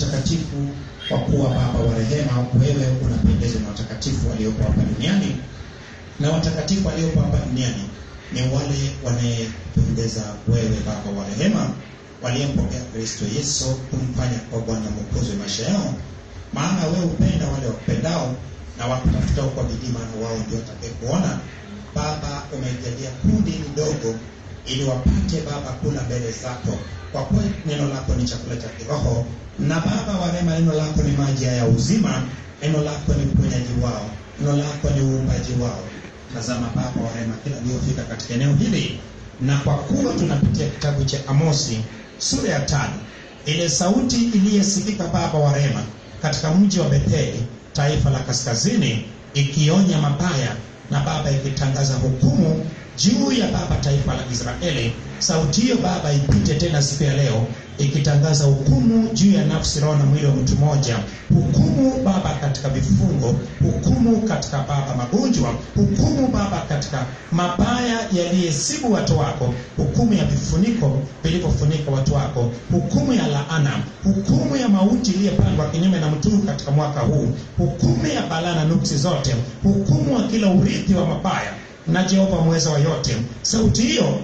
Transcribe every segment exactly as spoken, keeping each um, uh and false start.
mtakatifu, kwa kuwa Baba wa rehema, wewe unapendezwa na watakatifu waliopo hapa duniani, na watakatifu waliopo hapa duniani ni wale wanayependeza wewe Baba wa rehema, waliyempokea Kristo Yesu kumfanya kwa Bwana Mwokozi wa maisha yao. Maana wewe upenda wale wakupendao na wakutafuta kwa bidii, maana wao ndio watakayekuona. Baba, umejalia kundi ndogo ili wapate Baba kula mbele zako, kwa kuwa neno lako ni chakula cha kiroho, na Baba wa rehema, neno lako ni maji ya uzima, neno lako ni uponyaji wao, neno lako ni uumbaji wao. Tazama Baba wa rehema, kila aliyofika katika eneo hili, na kwa kuwa tunapitia kitabu cha Amosi sura ya tano, ile sauti iliyesikika Baba wa rehema katika mji wa Betheli, taifa la kaskazini, ikionya mabaya na Baba ikitangaza hukumu juu ya Baba taifa la Israeli. Sauti hiyo Baba ipite tena siku ya leo ikitangaza hukumu juu ya nafsi, roho na mwili wa mtu mmoja. Hukumu Baba katika vifungo, hukumu katika Baba magonjwa, hukumu Baba katika mabaya yaliyesibu watu wako, hukumu ya vifuniko vilivyofunika watu wako, hukumu ya laana, hukumu ya mauti iliyopangwa kinyume na mtu katika mwaka huu, hukumu ya balaa na nuksi zote, hukumu wa kila urithi wa mabaya. Na Jehova mweza wa yote, sauti hiyo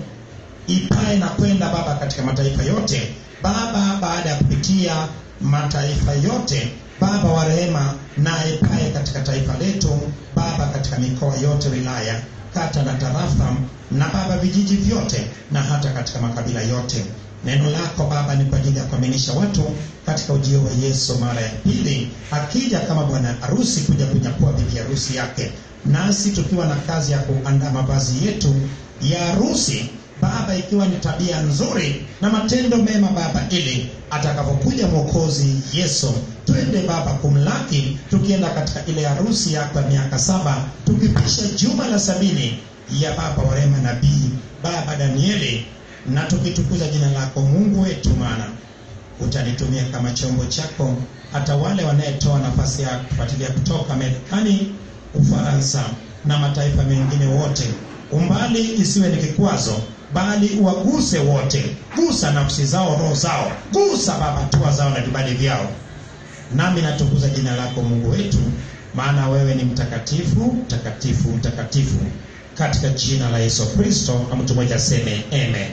ipae na kwenda Baba katika mataifa yote Baba, baada ya kupitia mataifa yote Baba wa rehema, na ipae katika taifa letu Baba, katika mikoa yote, wilaya, kata na tarafa, na Baba vijiji vyote, na hata katika makabila yote. Neno lako Baba ni kwa ajili ya kuaminisha watu katika ujio wa Yesu mara ya pili, akija kama bwana harusi kuja kunyakua bibi harusi yake, nasi tukiwa na kazi ya kuandaa mavazi yetu ya harusi Baba, ikiwa ni tabia nzuri na matendo mema Baba, ili atakapokuja Mwokozi Yesu twende Baba kumlaki, tukienda katika ile harusi yako ya miaka saba, tukipisha juma la sabini ya Baba wa rehema nabii Baba Danieli, na tukitukuza jina lako Mungu wetu, maana utanitumia kama chombo chako. Hata wale wanayetoa nafasi ya kufuatilia kutoka Marekani, Ufaransa na mataifa mengine wote, umbali isiwe ni kikwazo, bali uwaguse wote. Gusa nafsi zao, roho zao, gusa Baba tua zao na vibali vyao. Nami natukuza jina lako Mungu wetu, maana wewe ni mtakatifu, mtakatifu, mtakatifu, katika jina la Yesu Kristo. Na mtu mmoja aseme amen.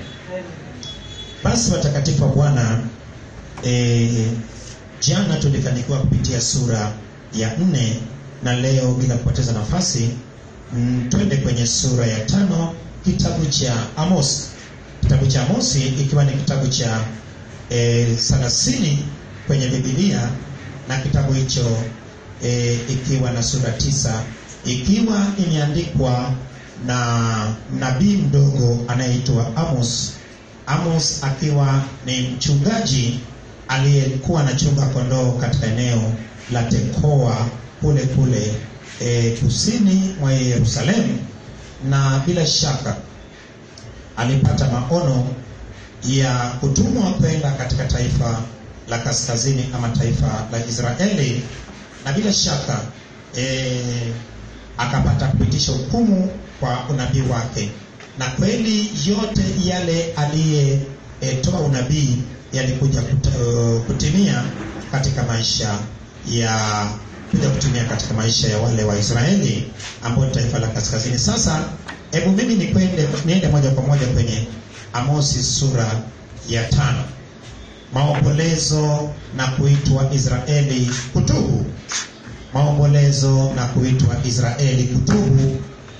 Basi watakatifu wa Bwana, e, jana tulifanikiwa kupitia sura ya nne, na leo bila kupoteza nafasi mm, twende kwenye sura ya tano, kitabu cha Amosi. Kitabu cha Amosi ikiwa ni kitabu cha e, thelathini kwenye Biblia, na kitabu hicho e, ikiwa na sura tisa, ikiwa imeandikwa na nabii mdogo anayeitwa Amos. Amos akiwa ni mchungaji aliyekuwa anachunga kondoo katika eneo la Tekoa kule kule e, kusini mwa Yerusalemu, na bila shaka alipata maono ya kutumwa kwenda katika taifa la kaskazini ama taifa la Israeli, na bila shaka e, akapata kupitisha hukumu kwa unabii wake, na kweli yote yale aliyetoa e, unabii yalikuja kutimia katika maisha ya kuja kutimia katika maisha ya wale wa Israeli ambao taifa la kaskazini. Sasa hebu mimi nikwende niende moja kwa moja kwenye Amosi sura ya tano. Maombolezo na kuitwa Israeli kutubu. Maombolezo na kuitwa Israeli kutubu.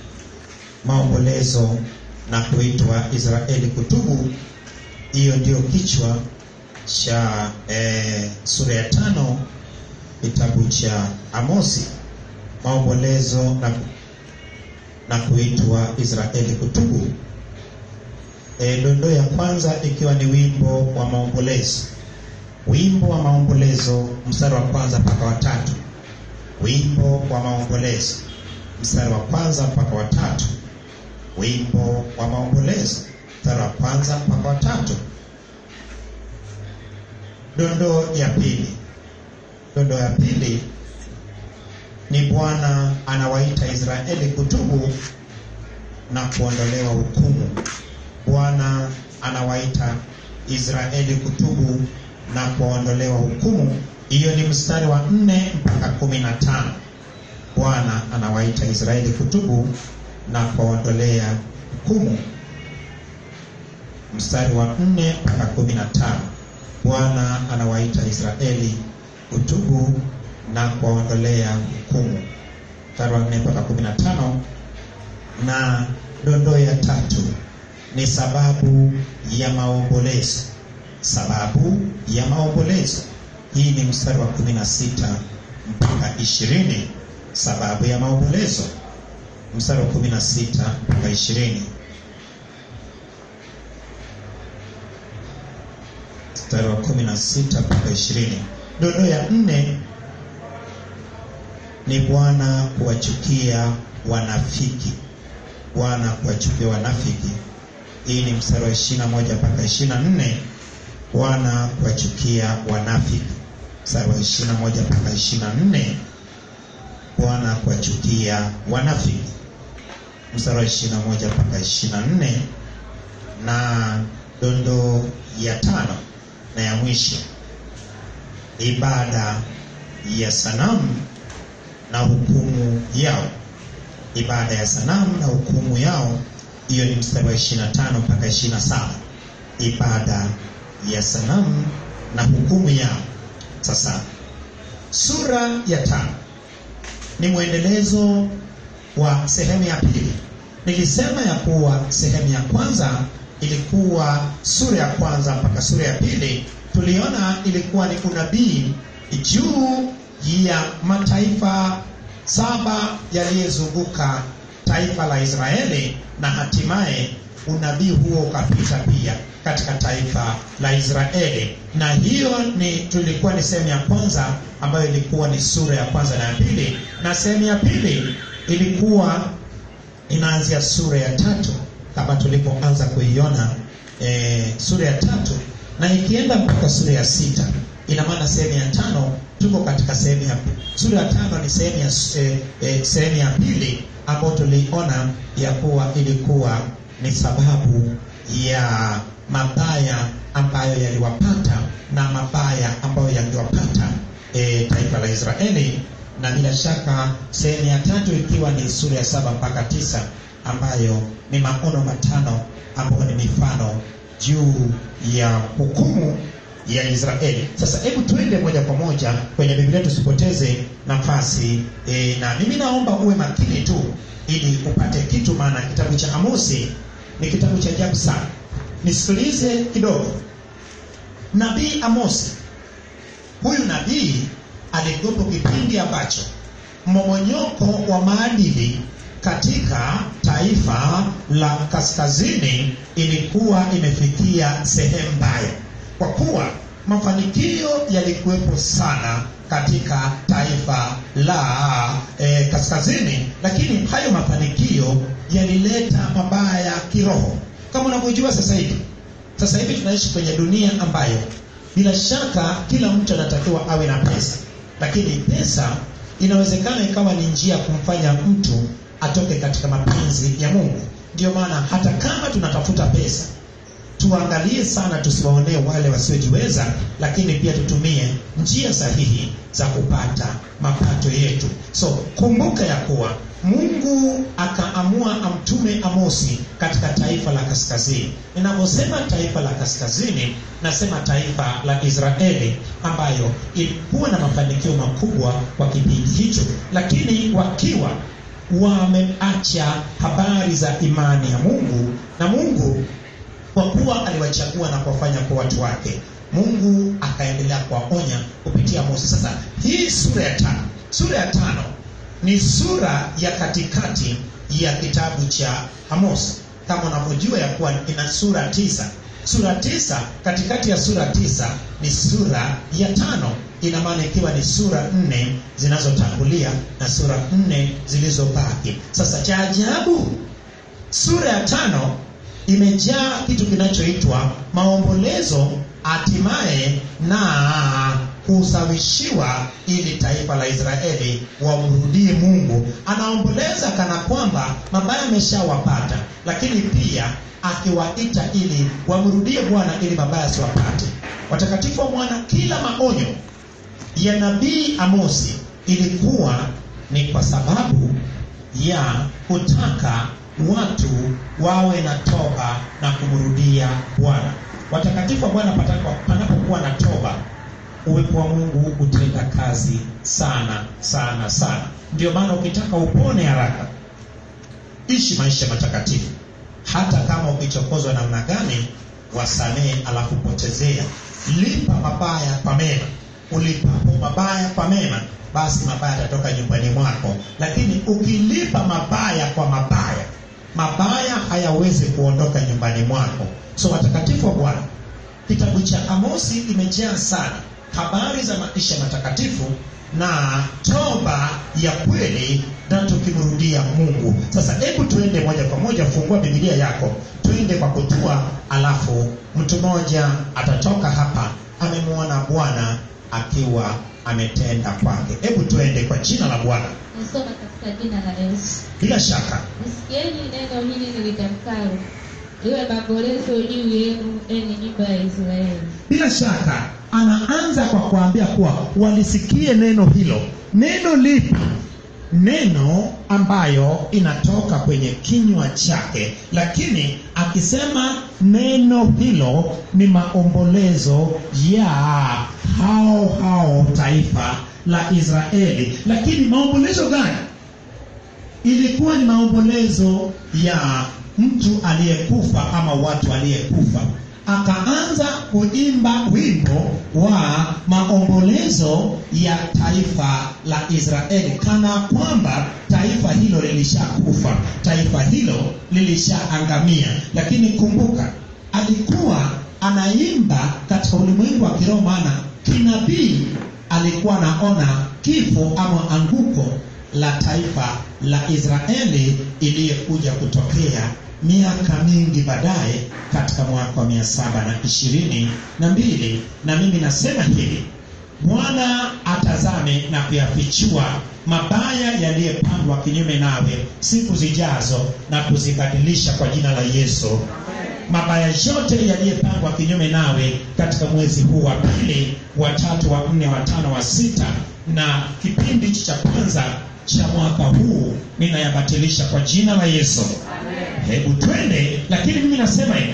Maombolezo na kuitwa Israeli kutubu. Hiyo ndio kichwa cha eh, sura ya tano kitabu cha Amosi. Maombolezo na, na kuitwa Israeli kutubu. E, dondo ya kwanza ikiwa ni wimbo wa maombolezo. Wimbo wa maombolezo mstari wa kwanza mpaka wa tatu. Wimbo wa maombolezo mstari wa kwanza mpaka wa tatu. Wimbo wa maombolezo mstari wa kwanza mpaka wa tatu. Dondo ya pili. Dondo ya pili ni Bwana anawaita Israeli kutubu na kuondolewa hukumu. Bwana anawaita Israeli kutubu na kuondolewa hukumu. Hiyo ni mstari wa nne mpaka kumi na tano. Bwana anawaita Israeli kutubu na kuondolea hukumu. Mstari wa nne mpaka kumi na tano. Bwana anawaita Israeli kutubu na kuondolea hukumu. Mstari wa nne mpaka kumi na tano. Na dondoo ya tatu ni sababu ya maombolezo. Sababu ya maombolezo. Hii ni mstari wa kumi na sita mpaka ishirini. Sababu ya maombolezo. Mstari wa kumi na sita mpaka ishirini. Mstari wa kumi na sita mpaka ishirini. Dondoo ya nne ni Bwana kuwachukia wanafiki. Bwana kuwachukia wanafiki. Hii ni mstari wa ishirini na moja mpaka ishirini na nne. Bwana kuwachukia wanafiki. Mstari wa ishirini na moja mpaka ishirini na nne. Bwana kuwachukia wanafiki. Mstari wa ishirini na moja mpaka ishirini na nne. Na dondoo ya tano na ya mwisho, ibada ya sanamu na hukumu yao. Ibada ya sanamu na hukumu yao. Hiyo ni mstari wa ishirini na tano mpaka ishirini na saba. Ibada ya sanamu na hukumu yao. Sasa sura ya tano ni mwendelezo wa sehemu ya pili. Nilisema ya kuwa sehemu ya kwanza ilikuwa sura ya kwanza mpaka sura ya pili. Tuliona ilikuwa ni unabii juu ya mataifa saba yaliyozunguka taifa la Israeli, na hatimaye unabii huo ukapita pia katika taifa la Israeli. Na hiyo ni tulikuwa ni sehemu ya kwanza ambayo ilikuwa ni sura ya kwanza na ya pili. Na sehemu ya pili ilikuwa inaanzia sura ya tatu kama tulipoanza kuiona e, sura ya tatu na ikienda mpaka sura ya sita. Ina maana sehemu ya tano tuko katika sehemu ya pili. Sura ya tano ni sehemu ya e, e, sehemu ya pili ambayo tuliona ya kuwa ilikuwa ni sababu ya mabaya ambayo yaliwapata na mabaya ambayo yangewapata e, taifa la Israeli. Na bila shaka sehemu ya tatu ikiwa ni sura ya saba mpaka tisa ambayo ni maono matano ambayo ni mifano juu ya hukumu ya Israeli. Sasa hebu tuende moja kwa moja kwenye Biblia, tusipoteze nafasi e, na mimi naomba uwe makini tu ili upate kitu, maana kitabu cha Amosi ni kitabu cha ajabu sana. Nisikilize kidogo. Nabii Amosi, huyu nabii alikuwepo kipindi ambacho mmomonyoko wa maadili katika taifa la kaskazini ilikuwa imefikia sehemu mbaya, kwa kuwa mafanikio yalikuwepo sana katika taifa la e, kaskazini, lakini hayo mafanikio yalileta mabaya kiroho. Kama unavyojua sasa hivi sasa hivi tunaishi kwenye dunia ambayo bila shaka kila mtu anatakiwa awe na pesa, lakini pesa inawezekana ikawa ni njia kumfanya mtu atoke katika mapenzi ya Mungu. Ndio maana hata kama tunatafuta pesa, tuangalie sana tusiwaonee wale wasiojiweza, lakini pia tutumie njia sahihi za kupata mapato yetu. So kumbuka ya kuwa Mungu akaamua amtume Amosi katika taifa la kaskazini. Ninaposema taifa la kaskazini, nasema taifa la Israeli ambayo ilikuwa na mafanikio makubwa kwa kipindi hicho, lakini wakiwa wameacha habari za imani ya Mungu. Na Mungu kwa kuwa aliwachagua na kuwafanya kwa watu wake, Mungu akaendelea kuwaonya kupitia Amosi. Sasa hii sura ya tano, sura ya tano ni sura ya katikati ya kitabu cha Amosi. Kama unavyojua ya kuwa ina sura tisa. Sura tisa, katikati ya sura tisa ni sura ya tano. Ina maana ikiwa ni sura nne zinazotangulia na sura nne zilizobaki. Sasa cha ajabu, sura ya tano imejaa kitu kinachoitwa maombolezo, hatimaye na kusawishiwa ili taifa la Israeli wamrudie Mungu. Anaomboleza kana kwamba mabaya yameshawapata, lakini pia akiwaita ili wamrudie Bwana ili mabaya siwapate. Watakatifu wa Bwana, kila maonyo ya nabii Amosi ilikuwa ni kwa sababu ya kutaka watu wawe na toba na kumrudia Bwana. Watakatifu wa Bwana, panapokuwa na toba, uwepo wa Mungu utenda kazi sana sana sana. Ndio maana ukitaka upone haraka, ishi maisha matakatifu. Hata kama ukichokozwa namna gani, wasamehe alafu potezea. Lipa mabaya kwa mema. Ulipapo mabaya kwa mema, basi mabaya yatatoka nyumbani mwako. Lakini ukilipa mabaya kwa mabaya, mabaya hayawezi kuondoka nyumbani mwako. So watakatifu wa Bwana, kitabu cha Amosi imejaa sana habari za maisha matakatifu na toba ya kweli na tukimrudia Mungu. Sasa hebu tuende moja kwa moja, fungua Biblia yako, tuende kwa kutua, alafu mtu mmoja atatoka hapa amemuona Bwana akiwa ametenda kwake. Hebu tuende kwa jina la Bwana. Nisoma katika jina la Yesu. Bila shaka, nisikieni neno hili nilitamkalo, liwe maombolezo juu yenu, enyi nyumba ya Israeli. Bila shaka anaanza kwa kuambia kuwa walisikie neno hilo. Neno lipi? Neno ambayo inatoka kwenye kinywa chake, lakini akisema neno hilo ni maombolezo ya hao hao taifa la Israeli. Lakini maombolezo gani? Ilikuwa ni maombolezo ya mtu aliyekufa ama watu aliyekufa. Akaanza kuimba wimbo wa maombolezo ya taifa la Israeli, kana kwamba taifa hilo lilishakufa, taifa hilo lilishaangamia. Lakini kumbuka, alikuwa anaimba katika ulimwengu wa kiroho, maana kinabii alikuwa anaona kifo ama anguko la taifa la Israeli iliyekuja kutokea miaka mingi baadaye katika mwaka wa mia saba na ishirini na mbili. Na mimi nasema hivi, Bwana atazame na kuyafichua mabaya yaliyopandwa kinyume nawe siku zijazo na kuzibadilisha kwa jina la Yesu. Mabaya yote yaliyopandwa kinyume nawe katika mwezi huu wa pili, wa tatu, wa nne, wa tano, wa sita na kipindi cha kwanza cha mwaka huu, ninayabatilisha kwa jina la Yesu. Amen. Hebu twende, lakini mimi nasema hivi,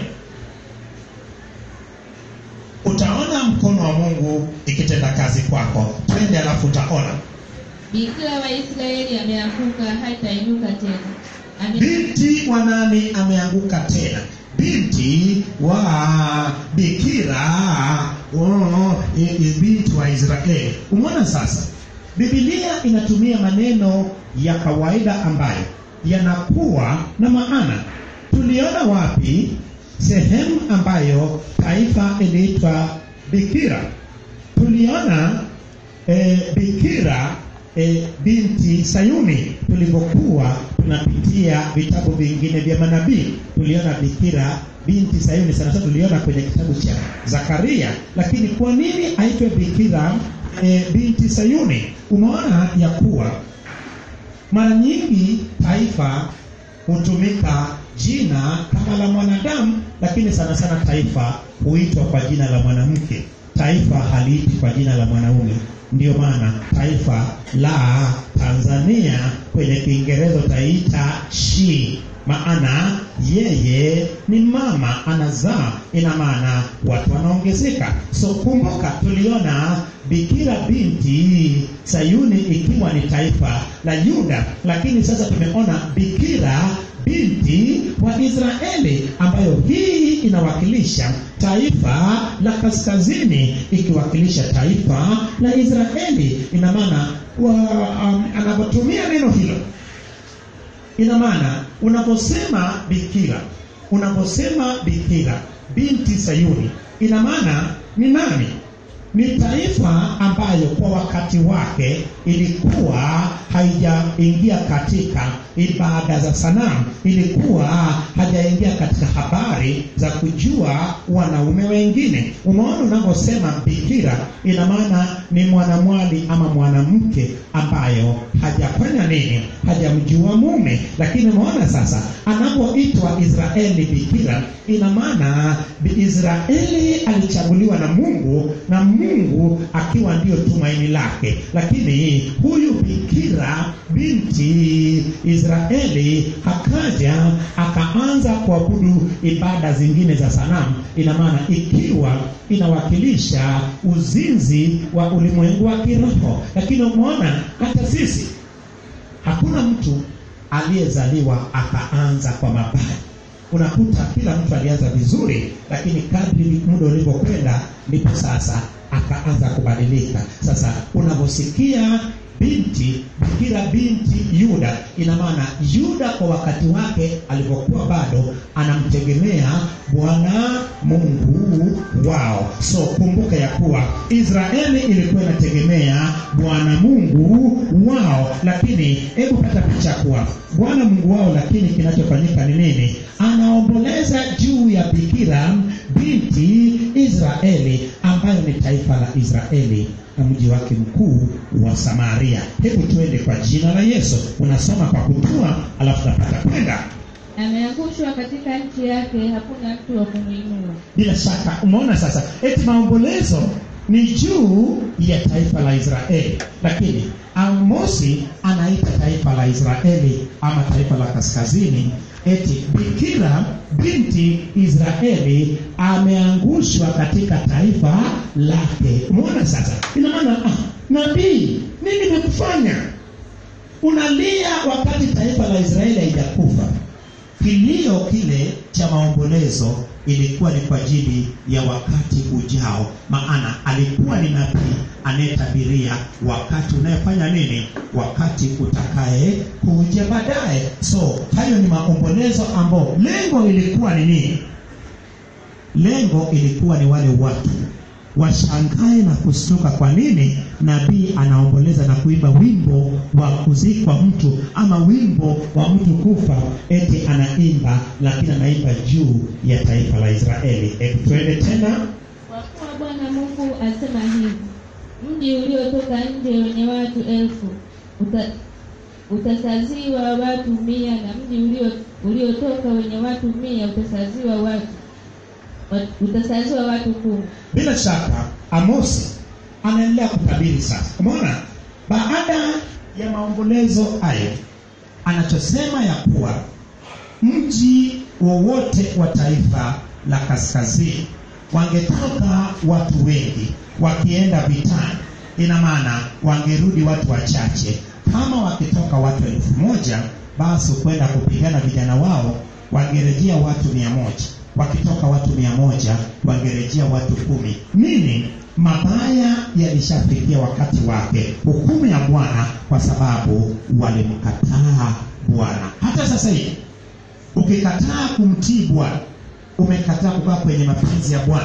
utaona mkono wa Mungu ikitenda kazi kwako. Twende alafu utaona. Bikira wa Israeli ameanguka, hatainuka tena. Ame... Binti wa nani ameanguka tena? Binti wa bikira, oh, binti wa Israeli. Umeona sasa? Biblia inatumia maneno ya kawaida ambayo yanakuwa na maana. Tuliona wapi sehemu ambayo taifa iliitwa bikira? Tuliona e, bikira e, binti Sayuni. Tulipokuwa tunapitia vitabu vingine vya manabii, tuliona bikira binti Sayuni. Sana sana tuliona kwenye kitabu cha Zakaria. Lakini kwa nini aitwe bikira E, binti Sayuni? Umeona ya kuwa mara nyingi taifa hutumika jina kama la mwanadamu, lakini sana sana taifa huitwa kwa jina la mwanamke. Taifa haliiti kwa jina la mwanaume. Ndio maana taifa la Tanzania kwenye Kiingereza taita she, maana yeye ni mama, anazaa, ina maana watu wanaongezeka. So kumbuka, tuliona bikira binti Sayuni ikiwa ni taifa la Yuda, lakini sasa tumeona bikira binti wa Israeli, ambayo hii inawakilisha taifa la kaskazini ikiwakilisha taifa la Israeli. Ina maana um, anapotumia neno hilo, ina maana unaposema bikira, unaposema bikira binti Sayuni, ina maana ni nani? ni taifa ambayo kwa wakati wake ilikuwa haijaingia katika ibada za sanamu, ilikuwa hajaingia katika habari za kujua wanaume wengine. Umeona unaposema bikira, ina maana ni mwanamwali ama mwanamke ambayo hajafanya nini, hajamjua mume. Lakini umeona sasa anapoitwa Israeli bikira, ina maana Israeli alichaguliwa na Mungu, na Mungu akiwa ndio tumaini lake. Lakini huyu bikira binti Israeli akaja akaanza kuabudu ibada zingine za sanamu, ina maana ikiwa inawakilisha uzinzi wa ulimwengu wa kiroho. Lakini umeona hata sisi hakuna mtu aliyezaliwa akaanza kwa mabaya. Unakuta kila mtu alianza vizuri, lakini kadri muda ulivyokwenda ndipo sasa akaanza kubadilika. Sasa unaposikia binti bikira binti Yuda, ina maana Yuda kwa wakati wake alipokuwa bado anamtegemea Bwana Mungu wao. So kumbuka ya kuwa Israeli ilikuwa inategemea Bwana Mungu wao, lakini hebu pata picha kuwa Bwana Mungu wao, lakini kinachofanyika ni nini? Anaomboleza juu ya bikira binti Israeli ambayo ni taifa la Israeli na mji wake mkuu wa Samaria. Hebu tuende kwa jina la Yesu. Unasoma kwa kutua alafu napata kwenda. Ameangushwa katika nchi yake, hakuna mtu wa kumuinua. Bila shaka umeona sasa eti maombolezo ni juu ya taifa la Israeli, lakini Amosi anaita taifa la Israeli ama taifa la kaskazini eti bikira binti Israeli ameangushwa katika taifa lake. Umeona sasa? Ina maana ah, nabii nini nimekufanya? Unalia wakati taifa la Israeli haijakufa. Kilio kile cha maombolezo ilikuwa ni kwa ajili ya wakati ujao, maana alikuwa ni nabii anayetabiria wakati unayofanya nini, wakati utakaye kuja baadaye. So hayo ni maombolezo ambao lengo ilikuwa ni nini? Lengo ilikuwa ni wale watu washangae na kustuka kwa nini nabii anaomboleza na kuimba wimbo wa kuzikwa mtu ama wimbo wa mtu kufa, eti anaimba lakini anaimba juu ya taifa la Israeli. Hebu tuende tena. Kwa kuwa Bwana Mungu asema hivi, mji uliotoka nje wenye watu elfu uta, utasaziwa watu mia, na mji ulio uliotoka wenye watu mia utasaziwa watu utasaziwa watu kumi. Bila shaka Amosi anaendelea kutabiri sasa. Umeona? Baada ya maombolezo hayo anachosema ya kuwa mji wowote wa taifa la kaskazini wangetoka watu wengi wakienda vitani, ina maana wangerudi watu wachache. Kama wakitoka watu elfu moja basi kwenda kupigana vijana wao wangerejea watu mia moja. Wakitoka watu mia moja wangerejea watu kumi. Nini? Mabaya yalishafikia wakati wake, hukumu ya Bwana, kwa sababu walimkataa Bwana. Hata sasa hivi ukikataa kumtii Bwana, umekataa kukaa kwenye mapenzi ya Bwana,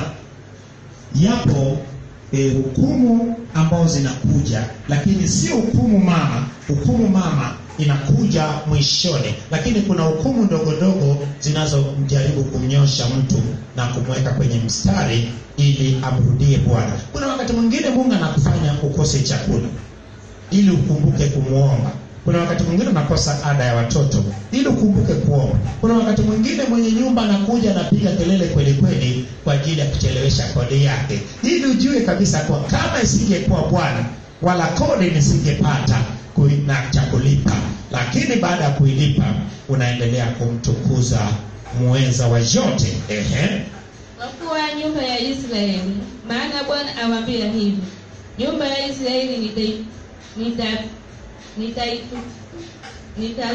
yapo e, hukumu ambazo zinakuja, lakini sio hukumu mama. Hukumu mama inakuja mwishoni, lakini kuna hukumu ndogo ndogo zinazomjaribu kumnyosha mtu na kumweka kwenye mstari ili amrudie Bwana. Kuna wakati mwingine Mungu anakufanya ukose chakula ili ukumbuke kumuomba. Kuna wakati mwingine unakosa ada ya watoto ili ukumbuke kuomba. Kuna wakati mwingine mwenye nyumba anakuja anapiga kelele kweli kweli kwa ajili ya kuchelewesha kodi yake, ili ujue kabisa kwa kama isingekuwa Bwana wala kodi nisingepata na cha kulipa. Lakini baada ya kuilipa unaendelea kumtukuza muweza wa yote. Ehe. Kwa kuwa nyumba ya Israeli, maana Bwana awaambia hivi, nyumba ya Israeli nitai nita nitaitu nita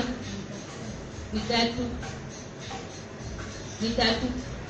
nitatu nitatu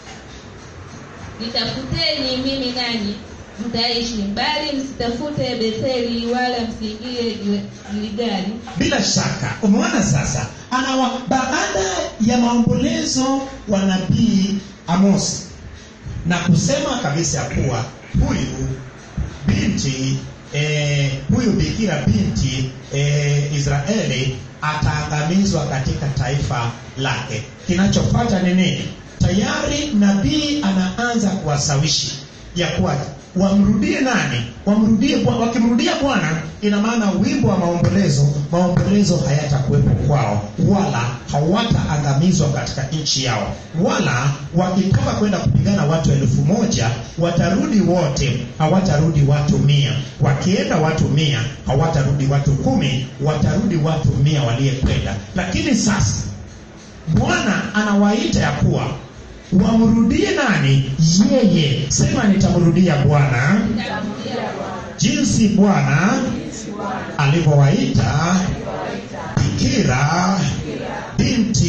nitafuteni mimi nanyi mtaishi, bali msitafute Betheli wala msiingie Gilgali. Bila shaka umeona sasa anawa baada ya maombolezo wa nabii Amosi na kusema kabisa kuwa huyu binti eh, huyu bikira binti eh, Israeli ataangamizwa katika taifa lake. Kinachofuata ni nini? Tayari nabii anaanza kuwasawishi ya kuwa wamrudie nani? Wamrudie Bwana. Wakimrudia Bwana, ina maana wimbo wa maombolezo, maombolezo hayatakuwepo kwao, wala hawataangamizwa katika nchi yao. Wala wakitoka kwenda kupigana watu elfu moja, watarudi wote, hawatarudi watu mia. Wakienda watu mia, hawatarudi watu kumi, watarudi watu mia waliyekwenda. Lakini sasa Bwana anawaita ya kuwa wamrudie nani? Yeye. Sema nitamrudia Bwana. Jinsi Bwana alivyowaita bikira binti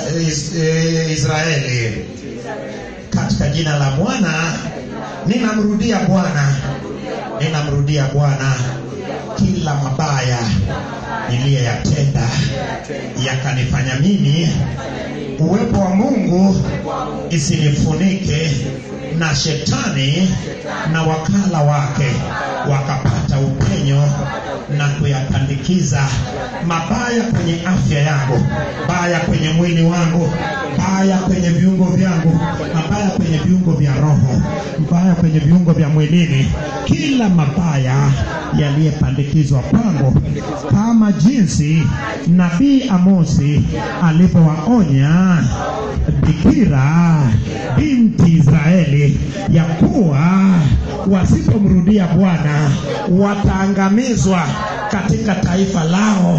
Israeli. Katika jina la Bwana ninamrudia Bwana. Ninamrudia Bwana kila mabaya niliyoyatenda yakanifanya mimi uwepo wa Mungu isinifunike, na shetani na wakala wake wakapata upenyo na kuyapandikiza mabaya kwenye afya yangu, baya kwenye mwili wangu, baya kwenye viungo vyangu, mabaya kwenye viungo vya roho, mabaya kwenye viungo vya mwilini, kila mabaya yaliyepandikizwa kwangu, kama jinsi nabii Amosi alipowaonya bikira binti Israeli ya kuwa wasipomrudia Bwana wataangamizwa katika taifa lao.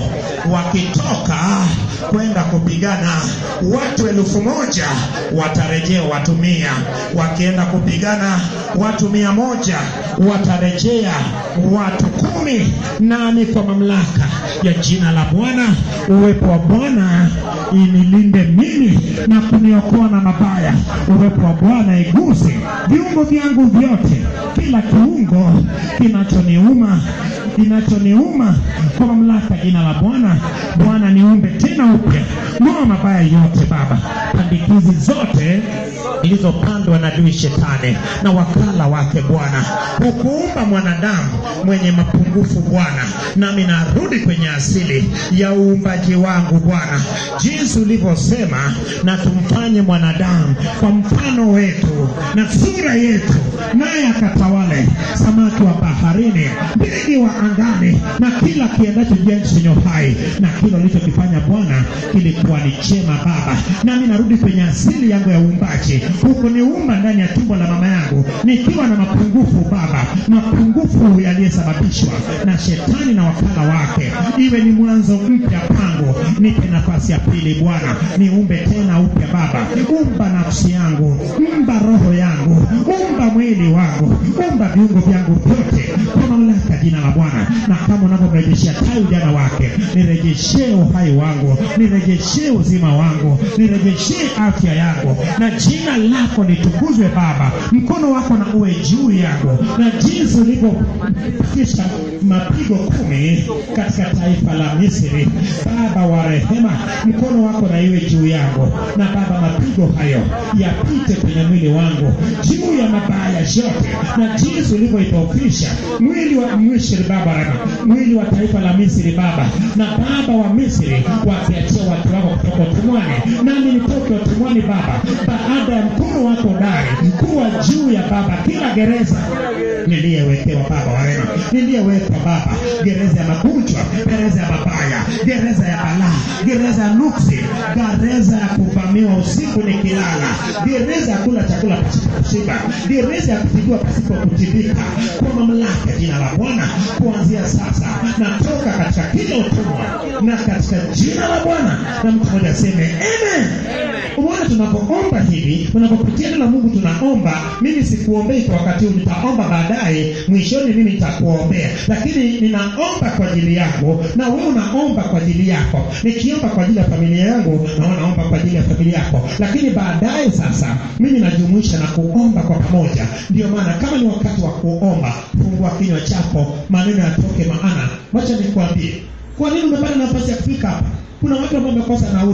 Wakitoka kwenda kupigana watu elfu moja, watarejea watu mia. Wakienda kupigana watu mia moja, watarejea watu kumi. Nani kwa mamlaka ya jina la Bwana, uwepo wa Bwana inilinde mimi na kuniokoa na mabaya. Uwepo wa Bwana iguse viungo vyangu vyote, kila kiungo kinachoniuma, kinachoniuma kwa mamlaka jina la Bwana. Bwana niombe tena upya ngoma mabaya yote Baba, pandikizi zote ilizopandwa na adui shetani na wakala wake Bwana. Hukuumba mwanadamu mwenye mapungufu Bwana, nami narudi kwenye asili ya uumbaji wangu Bwana, jinsi ulivyosema na tumfanye mwanadamu kwa mfano wetu na sura yetu, naye akatawale samaki wa baharini, ndege wa angani na kila kiendacho juu ya nchi yenye uhai. Na kile ulichokifanya Bwana kilikuwa ni chema Baba, nami narudi kwenye asili yangu ya uumbaji. Huko niumba ndani ya tumbo la mama yangu nikiwa na mapungufu Baba, mapungufu yaliyosababishwa na shetani na wakala wake. Iwe ni mwanzo mpya pango, nipe nafasi ya pili Bwana, niumbe tena upya Baba. Umba nafsi yangu, umba roho yangu, umba mwili wangu, umba viungo vyangu vyote kwa mamlaka jina la Bwana. Na kama unavyomrejeshea tai ujana wake, nirejeshee uhai wangu, nirejeshee uzima wangu, nirejeshee afya yangu, na jina lako litukuzwe Baba. Mkono wako na uwe juu yangu, na jinsi ulivyofikisha mapigo kumi katika taifa la Misri Baba wa rehema, mkono wako na iwe juu yangu. Na Baba, mapigo hayo yapite kwenye mwili wangu, juu ya mabaya yote, na jinsi ulivyoitofisha mwili wa Misri Baba, mwili wa taifa la Misri Baba. Na Baba wa Misri wakiachia watu wako kutoka utumwani, nami nitoke utumwani Baba, baada ya mkono wako dari kuwa juu ya Baba kila gereza niliyewekewa Baba wa rehema, niliyewekwa Baba, gereza ya magonjwa, gereza ya mabaya, gereza ya balaa, gereza ya nuksi, gereza ya kuvamiwa usiku nikilala, gereza ya kula chakula pasipo kushiba, gereza ya kupigiwa pasipo kutibika. Kwa mamlaka jina la Bwana, kuanzia sasa natoka katika kila utumwa na katika jina la Bwana. Na mtu mmoja aseme amen. Bwana, tunapoomba hivi, tunapopitia neno la Mungu tunaomba, mimi sikuombei kwa wakati huu, nitaomba baadaye, mwishoni mimi nitakuombea. Lakini ninaomba kwa ajili yako na wewe unaomba kwa ajili yako. Nikiomba kwa ajili ya familia yangu na wewe unaomba kwa ajili ya familia yako. Lakini baadaye sasa mimi najumuisha na kuomba kwa pamoja. Ndio maana kama ni wakati wa kuomba, fungua kinywa chako, maneno yatoke. Maana wacha nikwambie, kwa nini umepata nafasi ya kufika hapa? Kuna watu ambao wamekosa nauli.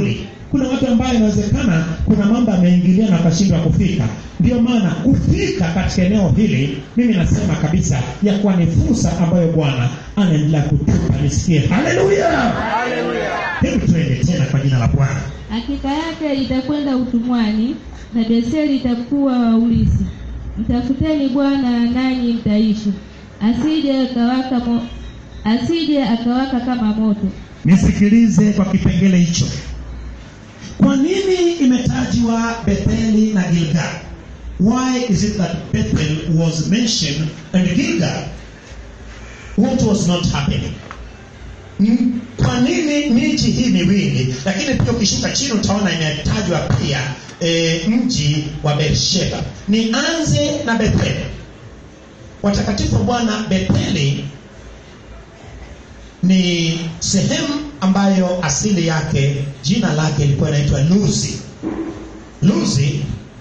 Kuna watu ambao inawezekana kuna mambo ameingilia na akashindwa kufika. Ndio maana kufika katika eneo hili, mimi nasema kabisa ya kuwa ni fursa ambayo Bwana anaendelea kutupa. Nisikie haleluya. Haleluya. Hebu tuende tena kwa jina la Bwana. Hakika yake itakwenda utumwani na Betheli itakuwa waulisi. Mtafuteni Bwana nanyi mtaishi. Asije akawaka mo, asije akawaka kama moto. Nisikilize kwa kipengele hicho. Kwa nini imetajwa Betheli na Gilgal? Why is it that Bethel was mentioned and Gilgal? What was not happening? Kwa nini miji hii miwili? Lakini pia ukishuka chini utaona imetajwa pia e, mji wa Beersheba. Nianze na Bethel. Watakatifu wa Bwana, Betheli ni sehemu ambayo asili yake, jina lake ilikuwa inaitwa Luzi. Luzi,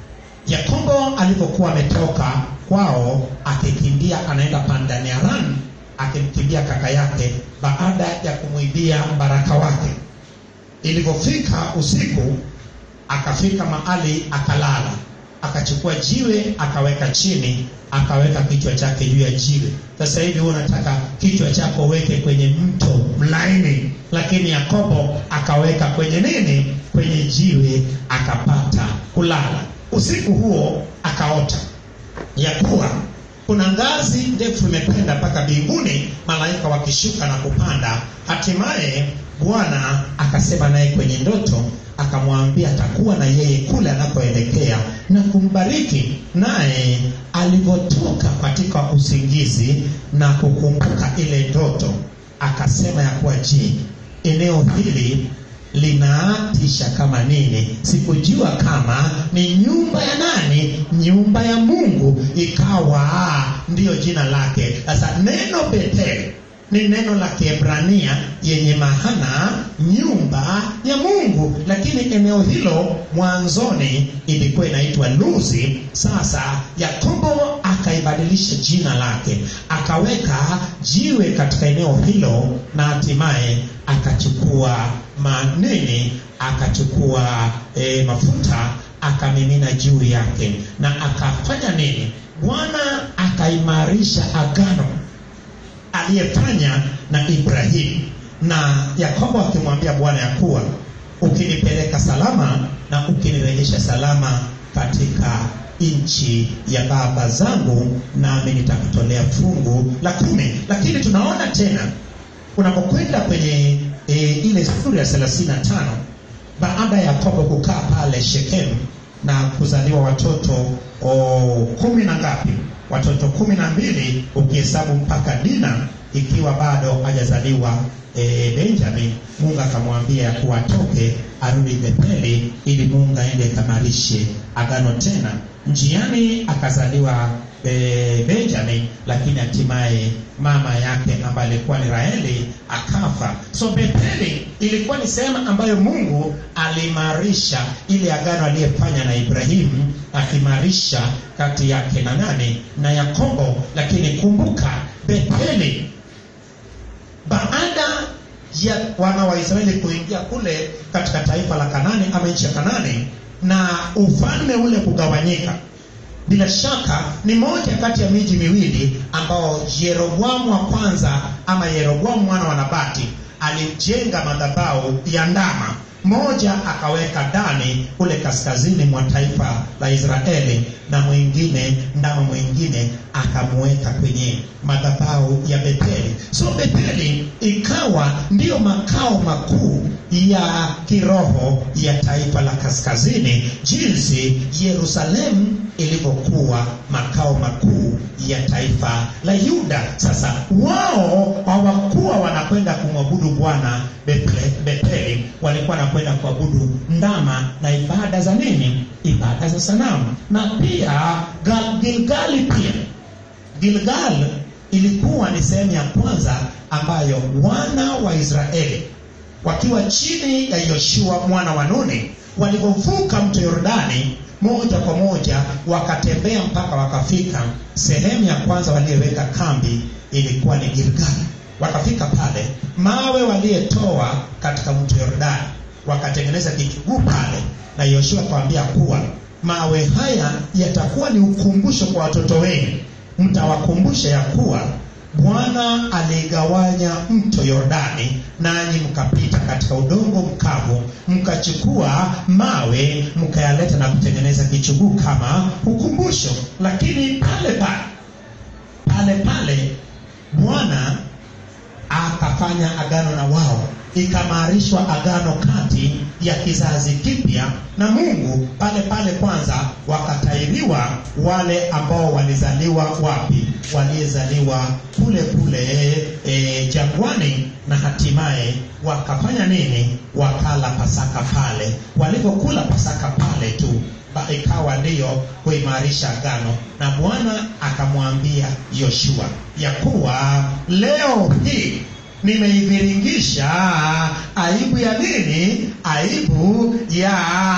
Yakobo alipokuwa ametoka kwao akikimbia anaenda Padani Aram, akimkimbia kaka yake baada ya kumuibia baraka wake. Ilipofika usiku, akafika mahali akalala, akachukua jiwe akaweka chini, akaweka kichwa chake juu ya jiwe. Sasa hivi unataka kichwa chako weke kwenye mto mlaini, lakini Yakobo akaweka kwenye nini? Kwenye jiwe, akapata kulala. Usiku huo akaota ya kuwa kuna ngazi ndefu imekwenda mpaka mbinguni, malaika wakishuka na kupanda. Hatimaye Bwana akasema naye kwenye ndoto, akamwambia atakuwa na yeye kule anakoelekea na kumbariki. Naye alipotoka katika usingizi na kukumbuka ile ndoto, akasema ya kuwa je, eneo hili linatisha kama nini? Sikujua kama ni nyumba ya nani? Nyumba ya Mungu. Ikawa ndiyo jina lake. Sasa neno Bethel ni neno la Kiebrania yenye maana nyumba ya Mungu, lakini eneo hilo mwanzoni ilikuwa inaitwa Luzi. Sasa Yakobo akaibadilisha jina lake, akaweka jiwe katika eneo hilo, na hatimaye akachukua manini, akachukua e, mafuta akamimina juu yake, na akafanya nini? Bwana akaimarisha agano aliyefanya na Ibrahim. Na Yakobo akimwambia Bwana ya kuwa ukinipeleka salama na ukinirejesha salama katika nchi ya baba zangu, nami nitakutolea fungu la kumi. Lakini tunaona tena unapokwenda kwenye e, ile sura ya thelathini na tano, baada ya Yakobo kukaa pale Shekhem na kuzaliwa watoto o, kumi na ngapi? Watoto kumi na mbili ukihesabu mpaka Dina, ikiwa bado hajazaliwa e, Benjamin. Mungu akamwambia kuwa atoke arudi Betheli ili Mungu aende kamarishe agano tena. Njiani akazaliwa e, Benjamin, lakini hatimaye mama yake ambaye alikuwa ni Raheli akafa. So Betheli ilikuwa ni sehemu ambayo Mungu alimarisha ile agano aliyefanya na Ibrahimu, akimarisha kati yake na nani? Na Yakobo. Lakini kumbuka Betheli, baada ya wana wa Israeli kuingia kule katika taifa la Kanani ama nchi ya Kanani na ufalme ule kugawanyika, bila shaka ni moja kati ya miji miwili ambao Yeroboamu wa kwanza ama Yeroboamu mwana wa Nabati alijenga madhabahu ya ndama. Moja akaweka Dani kule kaskazini mwa taifa la Israeli, na mwingine ndama mwingine akamweka kwenye madhabahu ya Betheli. So Betheli ikawa ndiyo makao makuu ya kiroho ya taifa la kaskazini, jinsi Yerusalemu ilivyokuwa makao makuu ya taifa la Yuda. Sasa wao hawakuwa wanakwenda kumwabudu Bwana Betheli, walikuwa wanakwenda kuabudu ndama na ibada za nini? Ibada za sanamu. Na pia Gilgal, pia Gilgal ilikuwa ni sehemu ya kwanza ambayo wana wa Israeli wakiwa chini ya Yoshua mwana wa Nuni walipovuka mto Yordani, moja kwa moja wakatembea mpaka wakafika sehemu ya kwanza waliyeweka kambi, ilikuwa ni Gilgal. Wakafika pale, mawe waliyetoa katika mto Yordani wakatengeneza kichuguu pale, na Yoshua akamwambia kuwa mawe haya yatakuwa ni ukumbusho kwa watoto wenu. Mtawakumbusha ya kuwa Bwana aligawanya mto Yordani, nanyi mkapita katika udongo mkavu, mkachukua mawe mkayaleta na kutengeneza kichuguu kama ukumbusho. Lakini pale pale pale pale Bwana akafanya agano na wao, ikamarishwa agano kati ya kizazi kipya na Mungu. Pale pale kwanza wakatairiwa wale ambao walizaliwa wapi? Walizaliwa kule kule e, jangwani, na hatimaye wakafanya nini? Wakala Pasaka pale. Walipokula Pasaka pale tu, ikawa ndiyo kuimarisha agano. Na Bwana akamwambia Yoshua ya kuwa leo hii nimeiviringisha aibu ya nini? Aibu ya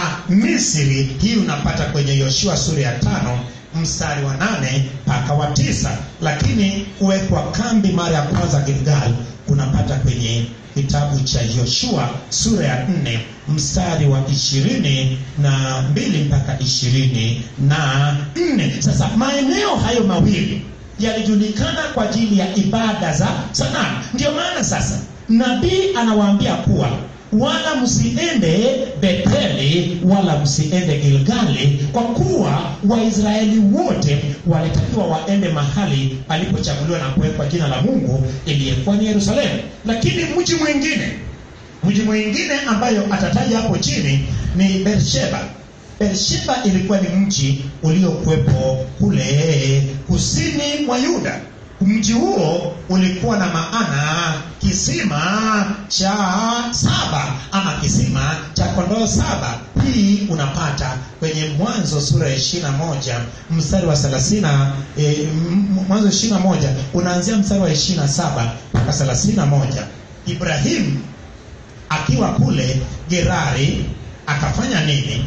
Misri. Hii unapata kwenye Yoshua sura ya tano mstari wa nane mpaka wa tisa. Lakini kuwekwa kambi mara ya kwanza Gilgal unapata kwenye kitabu cha Yoshua sura ya nne mstari wa ishirini na mbili mpaka ishirini na nne. Sasa maeneo hayo mawili yalijulikana kwa ajili ya ibada za sanamu. Ndio maana sasa nabii anawaambia kuwa wala msiende Betheli wala msiende Gilgali, kwa kuwa Waisraeli wote walitakiwa waende mahali alipochaguliwa na kuwekwa jina la Mungu, iliyekuwa ni Yerusalemu. Lakini mji mwingine mji mwingine ambayo atataja hapo chini ni Beersheba. Beersheba ilikuwa ni mji uliokuwepo kule kusini mwa Yuda. Mji huo ulikuwa na maana kisima cha saba, ama kisima cha kondoo saba. Hii unapata kwenye Mwanzo sura ya ishirini na moja mstari wa thelathini. E, Mwanzo ishirini na moja unaanzia mstari wa ishirini na saba mpaka thelathini na moja. Ibrahim akiwa kule Gerari akafanya nini?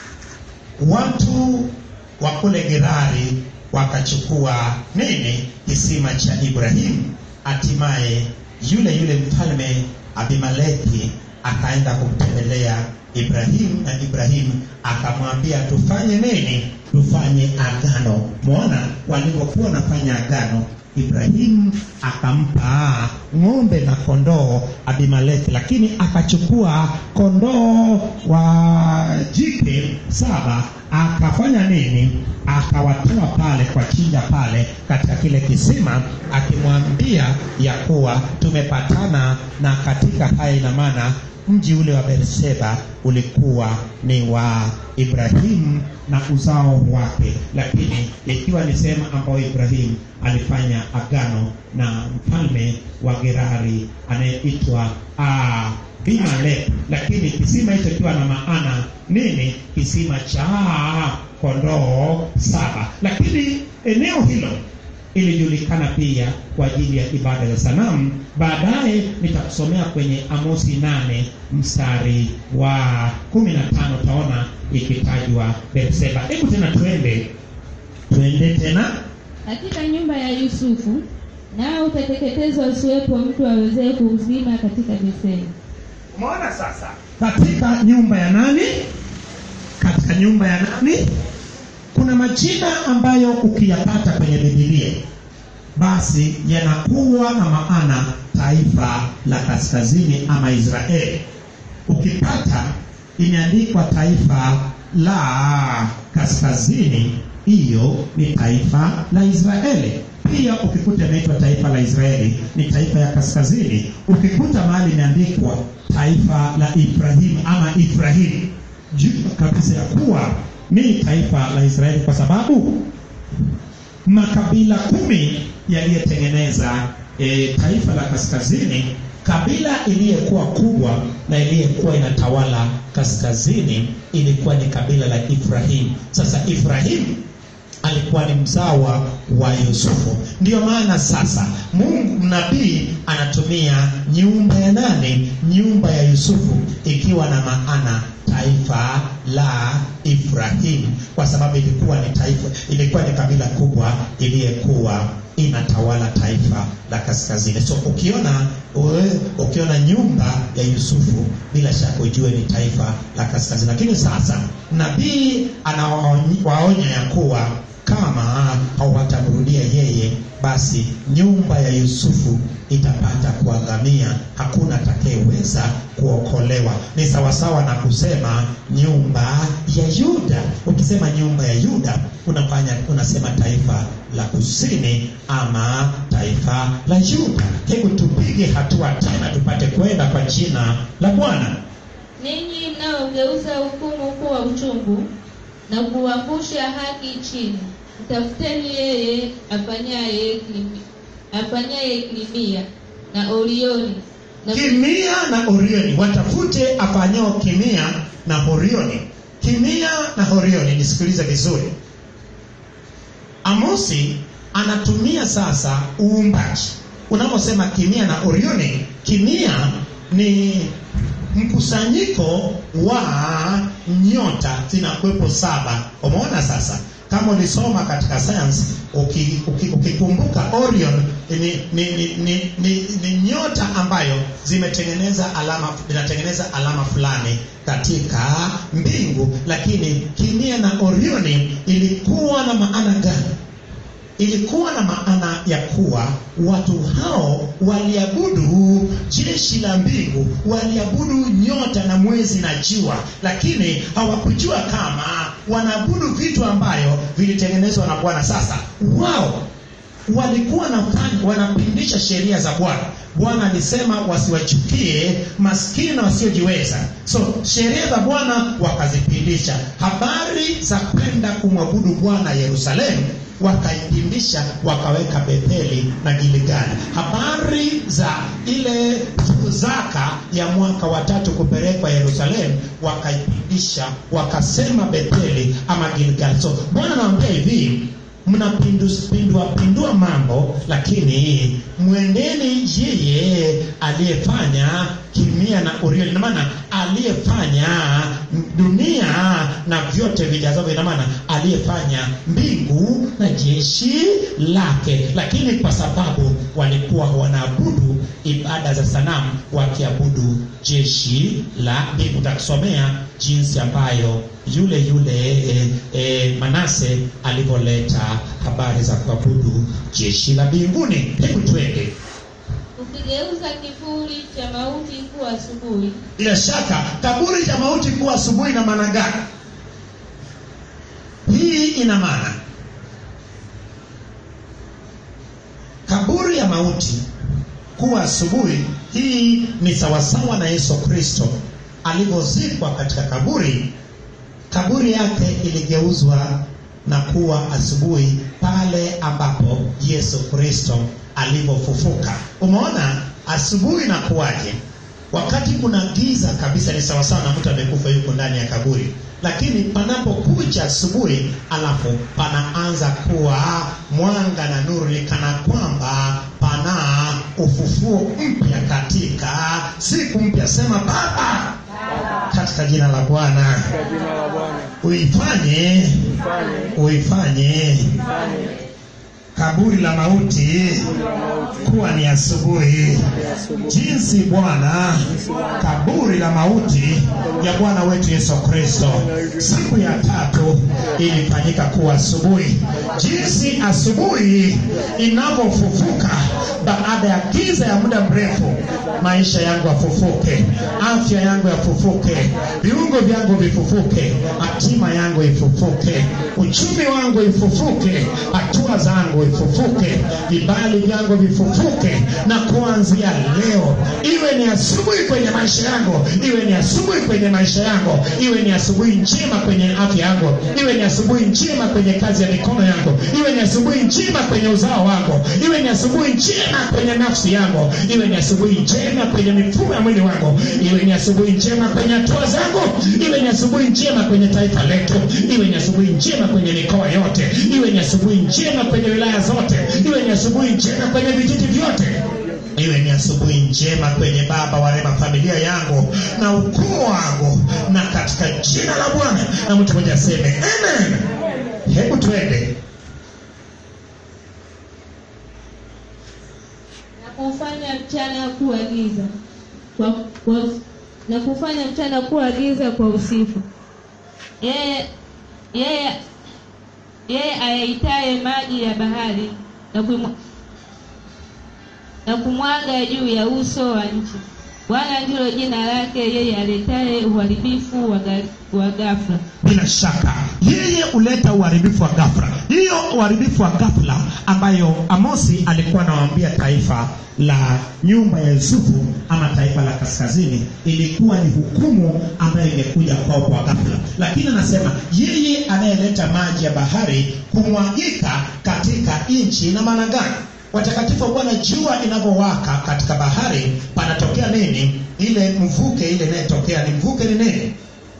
Watu wa kule Gerari wakachukua nini? Kisima cha Ibrahim. Hatimaye yule yule mfalme Abimeleki akaenda kumtembelea Ibrahim, na Ibrahim akamwambia tufanye nini? Tufanye agano. Muona walipokuwa nafanya agano, Ibrahim akampa ng'ombe na kondoo Abimeleki, lakini akachukua kondoo wa jike saba, akafanya nini? Akawatoa pale kwa chinja pale katika kile kisima, akimwambia ya kuwa tumepatana. Na katika haya ina maana mji ule wa Beersheba ulikuwa ni wa Ibrahim na uzao wake, lakini ikiwa ni sehemu ambayo Ibrahim alifanya agano na mfalme wa Gerari anayeitwa Abimeleki. Lakini kisima hicho kiwa na maana nini? Kisima cha kondoo saba. Lakini eneo hilo ilijulikana pia kwa ajili ya ibada za sanamu. Baadaye nitakusomea kwenye Amosi nane mstari wa kumi na tano, taona ikitajwa Beersheba. Hebu tena twende twende tena katika nyumba ya Yusufu, nao utateketezwa usiwepo mtu awezee kuuzima katika Betheli. Umeona sasa? Katika nyumba ya nani? Katika nyumba ya nani? Kuna majina ambayo ukiyapata kwenye Biblia basi yanakuwa na maana taifa la kaskazini ama Israeli. Ukipata imeandikwa taifa la kaskazini, hiyo ni taifa la Israeli. Pia ukikuta inaitwa taifa la Israeli ni taifa ya kaskazini. Ukikuta mahali imeandikwa taifa la Ibrahim ama Ibrahim, jua kabisa ya kuwa ni taifa la Israeli, kwa sababu makabila kumi yaliyotengeneza e, taifa la kaskazini, kabila iliyekuwa kubwa na iliyekuwa inatawala kaskazini ilikuwa ni kabila la Ibrahim. Sasa Ibrahim alikuwa ni mzawa wa Yusufu. Ndio maana sasa Mungu nabii anatumia nyumba ya nani? Nyumba ya Yusufu, ikiwa na maana taifa la Efraimu, kwa sababu ilikuwa ni taifa, ilikuwa ni kabila kubwa iliyekuwa inatawala taifa la kaskazini. So ukiona ue, ukiona nyumba ya Yusufu, bila shaka ujue ni taifa la kaskazini. Lakini sasa nabii anawaonya ya kuwa kama hawatamrudia yeye, basi nyumba ya Yusufu itapata kuangamia, hakuna atakayeweza kuokolewa. Ni sawasawa na kusema nyumba ya Yuda. Ukisema nyumba ya Yuda, unafanya unasema taifa la kusini ama taifa la Yuda. Hebu tupige hatua tena tupate kwenda kwa jina la Bwana. Ninyi mnaogeuza hukumu kuwa uchungu na kuangusha haki chini, mtafuteni yeye afanyaye afanyaye Kimia na Orioni na Kimia na Orioni. Watafute afanyao Kimia na Orioni. Kimia na Orioni, nisikilize vizuri. Amosi anatumia sasa uumbaji. Unaposema Kimia na Orioni, Kimia ni mkusanyiko wa nyota zinakuwepo saba. Umeona sasa? Kama ulisoma katika science, ukikumbuka uki, uki Orion ni ni, ni ni ni ni nyota ambayo zimetengeneza alama, zinatengeneza alama fulani katika mbingu. Lakini Kimia na Orioni ilikuwa na maana gani? Ilikuwa na maana ya kuwa watu hao waliabudu jeshi la mbingu, waliabudu nyota na mwezi na jua, lakini hawakujua kama wanaabudu vitu ambayo vilitengenezwa na Bwana. Sasa wao walikuwa na wanapindisha sheria za Bwana. Bwana alisema wasiwachukie maskini na wasiojiweza. So sheria za Bwana wakazipindisha. Habari za kwenda kumwabudu Bwana Yerusalemu wakaipindisha, wakaweka Betheli na Gilgali. Habari za ile zaka ya mwaka wa tatu kupelekwa Yerusalemu wakaipindisha, wakasema Betheli ama Gilgali. So Bwana anawaambia hivi, mnapindua pindua mambo, lakini mwendeni yeye aliyefanya Kimia na Orioni. Ina maana aliyefanya dunia na vyote vijazavyo, ina maana aliyefanya mbingu na jeshi lake. Lakini kwa sababu walikuwa wanaabudu ibada za sanamu, wakiabudu jeshi la mbingu. Takusomea jinsi ambayo yule yule e, e, Manase alivyoleta habari za kuabudu jeshi la mbinguni. Hebu twende. Ukigeuza kivuli cha mauti kuwa asubuhi. Bila shaka kaburi cha mauti kuwa asubuhi ina maana gani? Hii ina maana kaburi ya mauti kuwa asubuhi, hii ni sawasawa na Yesu Kristo alivyozikwa katika kaburi. Kaburi yake iligeuzwa na kuwa asubuhi pale ambapo Yesu Kristo alipofufuka. Umeona asubuhi na kuwaje? Wakati kuna giza kabisa, ni sawa sawa na mtu amekufa yuko ndani ya kaburi. Lakini panapokuja asubuhi, alafu panaanza kuwa mwanga na nuru, ni kana kwamba pana ufufuo mpya katika siku mpya. Sema Baba, katika jina la Bwana uifanye uifanye kaburi la mauti kuwa ni asubuhi. Jinsi Bwana kaburi la mauti ya Bwana wetu Yesu Kristo siku ya tatu ilifanyika kuwa asubuhi. Jinsi asubuhi inapofufuka baada ya giza ya muda mrefu, maisha yangu yafufuke, afya yangu yafufuke, viungo vyangu vifufuke, hatima yangu ifufuke, uchumi wangu ifufuke, hatua zangu ifufuke, vibali vyangu vifufuke. Na kuanzia leo iwe ni asubuhi kwenye maisha yangu, iwe ni asubuhi kwenye maisha yangu, iwe ni asubuhi njema kwenye afya yangu, iwe ni asubuhi njema kwenye kazi ya mikono yangu, iwe ni asubuhi njema kwenye uzao wangu, iwe ni asubuhi njema kwenye nafsi yangu, iwe ni asubuhi njema kwenye mifumo ya mwili wangu, iwe ni asubuhi njema kwenye hatua zangu, iwe ni asubuhi njema kwenye taifa letu, iwe ni asubuhi njema kwenye mikoa yote, iwe ni asubuhi njema kwenye wilaya zote, iwe ni asubuhi njema kwenye vijiji vyote. Iwe ni asubuhi njema kwenye Baba wa rehema, familia yangu na ukoo wangu, na katika jina la Bwana. Na mtu mmoja aseme amen. Hebu twende. Na kufanya mchana kuwa giza kwa, kwa na kufanya mchana kuwa giza kwa usiku. Yeye yeye yeye ayaitaye maji ya bahari na kumwa, na kumwaga juu ya uso wa nchi. Bwana ndilo jina lake, yeye aletaye uharibifu wa ghafla. Bila shaka yeye huleta uharibifu wa ghafla. Hiyo uharibifu wa ghafla ambayo Amosi alikuwa anawaambia taifa la nyumba ya Yusufu ama taifa la kaskazini, ilikuwa ni hukumu ambayo ingekuja kwao kwa ghafla. Lakini anasema yeye anayeleta maji ya bahari kumwagika katika nchi. Na maana gani? Watakatifu wa Bwana, jua inavyowaka katika bahari panatokea nini? Ile mvuke ile inayotokea ni mvuke ni nini?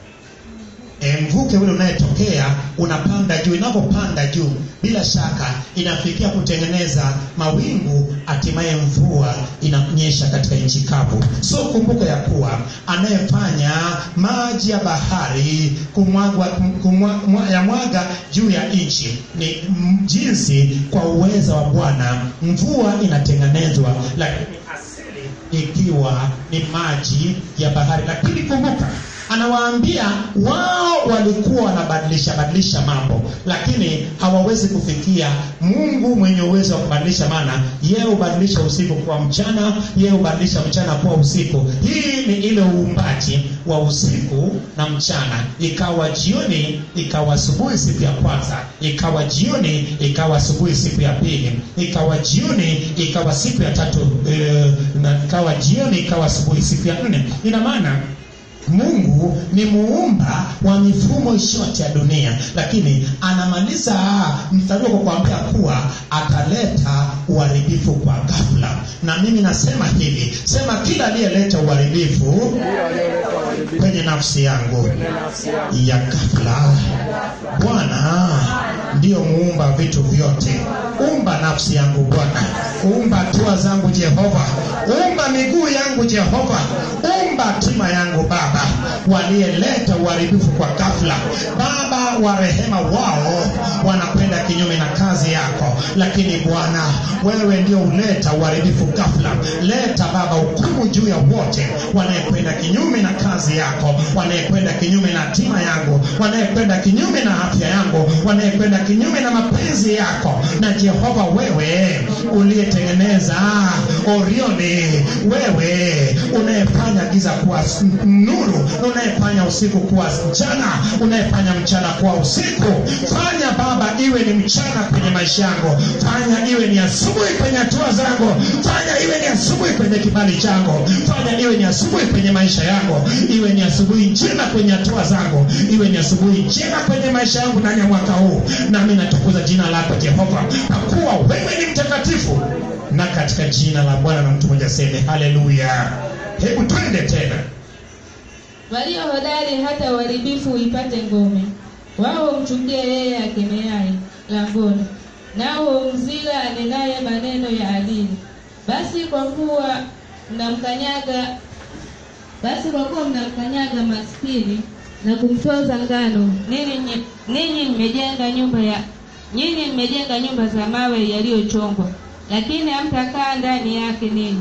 E, mvuke ule unayotokea unapanda juu. Inapopanda juu, bila shaka inafikia kutengeneza mawingu, hatimaye mvua inanyesha katika nchi kavu. So kumbuka ya kuwa anayefanya maji ya bahari kumwagwa kumwa, ya mwaga juu ya nchi ni jinsi kwa uweza wa Bwana mvua inatengenezwa, lakini asili ikiwa ni maji ya bahari. Lakini kumbuka, anawaambia wao walikuwa wanabadilisha badilisha mambo, lakini hawawezi kufikia Mungu mwenye uwezo wa kubadilisha. Maana yeye hubadilisha usiku kuwa mchana, yeye hubadilisha mchana kuwa usiku. Hii ni ile uumbaji wa usiku na mchana, ikawa jioni, ikawa asubuhi siku ya kwanza, ikawa jioni, ikawa asubuhi siku ya pili, ikawa jioni, ikawa siku ya tatu, e, na ikawa jioni, ikawa asubuhi siku ya nne. Ina maana Mungu ni muumba wa mifumo yote ya dunia, lakini anamaliza mstari kwa kuambia kuwa ataleta uharibifu kwa ghafla. Na mimi nasema hivi, sema kila aliyeleta uharibifu kwenye nafsi yangu ya ghafla, Bwana ndio muumba vitu vyote. Umba nafsi yangu Bwana, umba hatua zangu Jehova, umba miguu yangu Jehova, umba hatima yangu Baba. Waliyeleta uharibifu kwa ghafla, Baba wa rehema, wao wanakwenda kinyume na kazi yako, lakini Bwana wewe ndio uleta uharibifu ghafla. Leta Baba hukumu juu ya wote wanayekwenda kinyume na kazi yako, wanayekwenda kinyume na hatima yangu, wanayekwenda kinyume na afya yangu, wanayekwenda kinyume na mapenzi yako. Na Jehova, wewe uliyetengeneza Orioni, wewe unayefanya giza kuwa nuru, unayefanya usiku kuwa mchana, unayefanya mchana kuwa usiku, fanya Baba iwe ni mchana kwenye maisha yangu, fanya iwe ni asubuhi kwenye hatua zangu, fanya iwe ni asubuhi kwenye kibali changu, fanya iwe ni asubuhi kwenye maisha yangu, iwe ni asubuhi njema kwenye hatua zangu, iwe ni asubuhi njema kwenye maisha yangu ndani ya mwaka huu. Nami natukuza jina lako Jehova, kwa kuwa wewe ni mtakatifu. Na katika jina la Bwana, na mtu mmoja sema haleluya. Hebu twende tena. Walio hodari hata uharibifu uipate ngome, wao mchukie yeye akemeaye langoni, nao mzila anenaye maneno ya adili. Basi kwa kuwa mnamkanyaga basi kwa kuwa mnamkanyaga maskini na kumtoza ngano, ninyi ninyi mmejenga nyumba ya nyinyi mmejenga nyumba za mawe yaliyochongwa, lakini hamtakaa ndani yake. Ninyi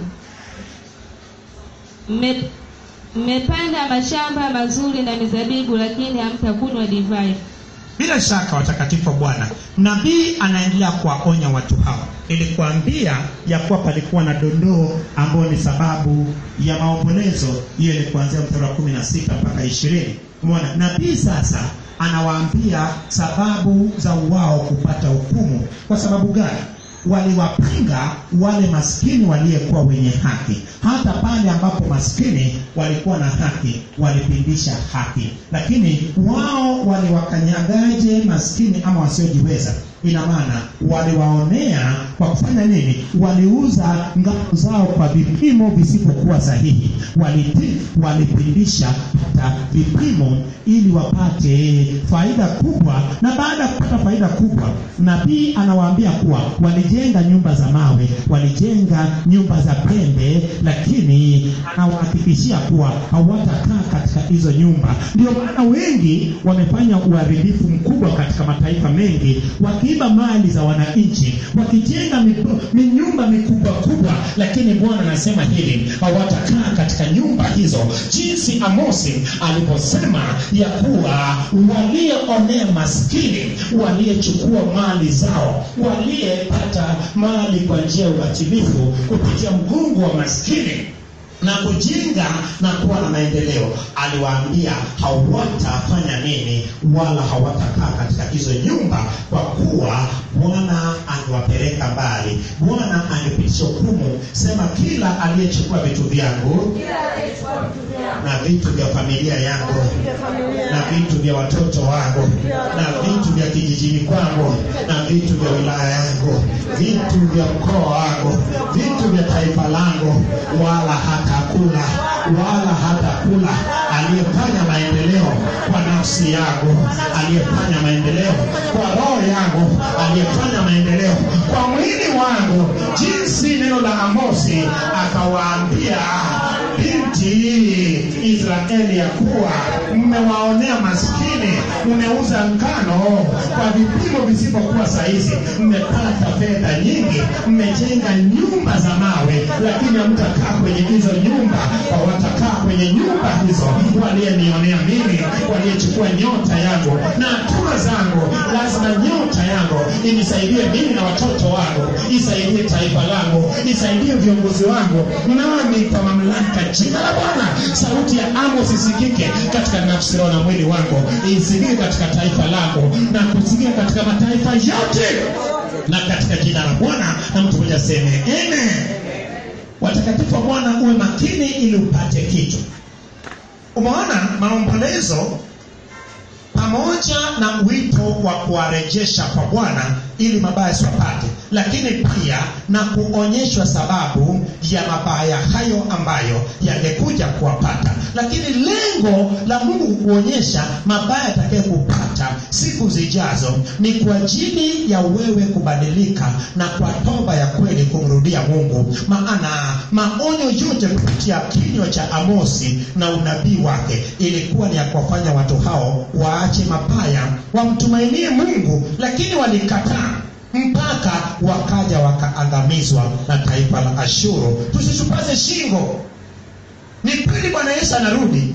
mme mmepanda mashamba mazuri na mizabibu, lakini hamtakunywa divai. Bila shaka watakatifu wa Bwana, nabii anaendelea kuwaonya watu hawa. Nilikuambia ya kuwa palikuwa na dondoo ambayo ni sababu ya maombolezo. Hiyo ni kuanzia mstari wa kumi na sita mpaka ishirini. Umeona, nabii sasa anawaambia sababu za wao kupata hukumu. Kwa sababu gani? Waliwapinga wale maskini waliyekuwa wenye haki. Hata pale ambapo maskini walikuwa na haki, walipindisha haki. Lakini wao waliwakanyagaje maskini ama wasiojiweza? Ina maana waliwaonea Kwa kufanya nini? Waliuza ngano zao kwa vipimo visivyokuwa sahihi. Waliti, walipindisha hata vipimo ili wapate faida kubwa. Na baada ya kupata faida kubwa, nabii anawaambia kuwa walijenga nyumba za mawe, walijenga nyumba za pembe, lakini anawahakikishia kuwa hawatakaa katika hizo nyumba. Ndio maana wengi wamefanya uharibifu mkubwa katika mataifa mengi, wakiiba mali za wananchi, wakijenga nyumba mikubwa kubwa, lakini Bwana anasema hili, hawatakaa katika nyumba hizo. Jinsi Amosi aliposema ya kuwa walioonea maskini, waliyechukua mali zao, waliyepata mali kwa njia ya ubatilifu kupitia mgongo wa maskini na kujenga na kuwa na maendeleo, aliwaambia hawatafanya nini, wala hawatakaa katika hizo nyumba, kwa kuwa Bwana angewapeleka mbali. Bwana angepitisha hukumu, sema kila aliyechukua vitu vyangu, na vitu vya familia yangu, na vitu vya watoto wangu, na vitu vya kijijini kwangu, na vitu vya wilaya yangu, vitu vya mkoa wangu, vitu vya taifa langu, wala hata kula wala hata kula. Aliyefanya maendeleo kwa nafsi yangu, aliyefanya maendeleo kwa roho yangu, aliyefanya maendeleo kwa mwili wangu, jinsi neno la Amosi akawaambia binti Israeli ya kuwa mmewaonea maskini, mmeuza ngano kwa vipimo visivyokuwa sahihi, mmepata fedha nyingi, mmejenga nyumba za mawe, lakini hamtakaa kwenye hizo nyumba. Hawatakaa kwenye nyumba hizo walionionea mimi, waliochukua nyota yangu na hatua zangu. Lazima nyota yangu inisaidie mimi na watoto wangu, isaidie taifa langu, isaidie viongozi wangu, nami kwa mamlaka jina la Bwana sauti ya Amosi isikike katika nafsi, roho na mwili wangu, isikike katika taifa langu na kusikike katika mataifa yote, na katika jina la Bwana. Na mtu mmoja aseme amen. Watakatifu wa Bwana, uwe makini ili upate kitu. Umeona maombolezo pamoja na wito wa kuwarejesha kwa Bwana ili mabaya yasipate, lakini pia na kuonyeshwa sababu ya mabaya hayo ambayo yangekuja kuwapata. Lakini lengo la Mungu kuonyesha mabaya yatakayokupata siku zijazo ni kwa ajili ya wewe kubadilika na kwa toba ya kweli kumrudia Mungu. Maana maonyo yote kupitia kinywa cha Amosi na unabii wake ilikuwa ni ya kuwafanya watu hao waache mabaya, wamtumainie Mungu, lakini walikataa mpaka wakaja wakaangamizwa na taifa la Ashuru. Tusishupaze shingo. Ni kweli Bwana Yesu anarudi.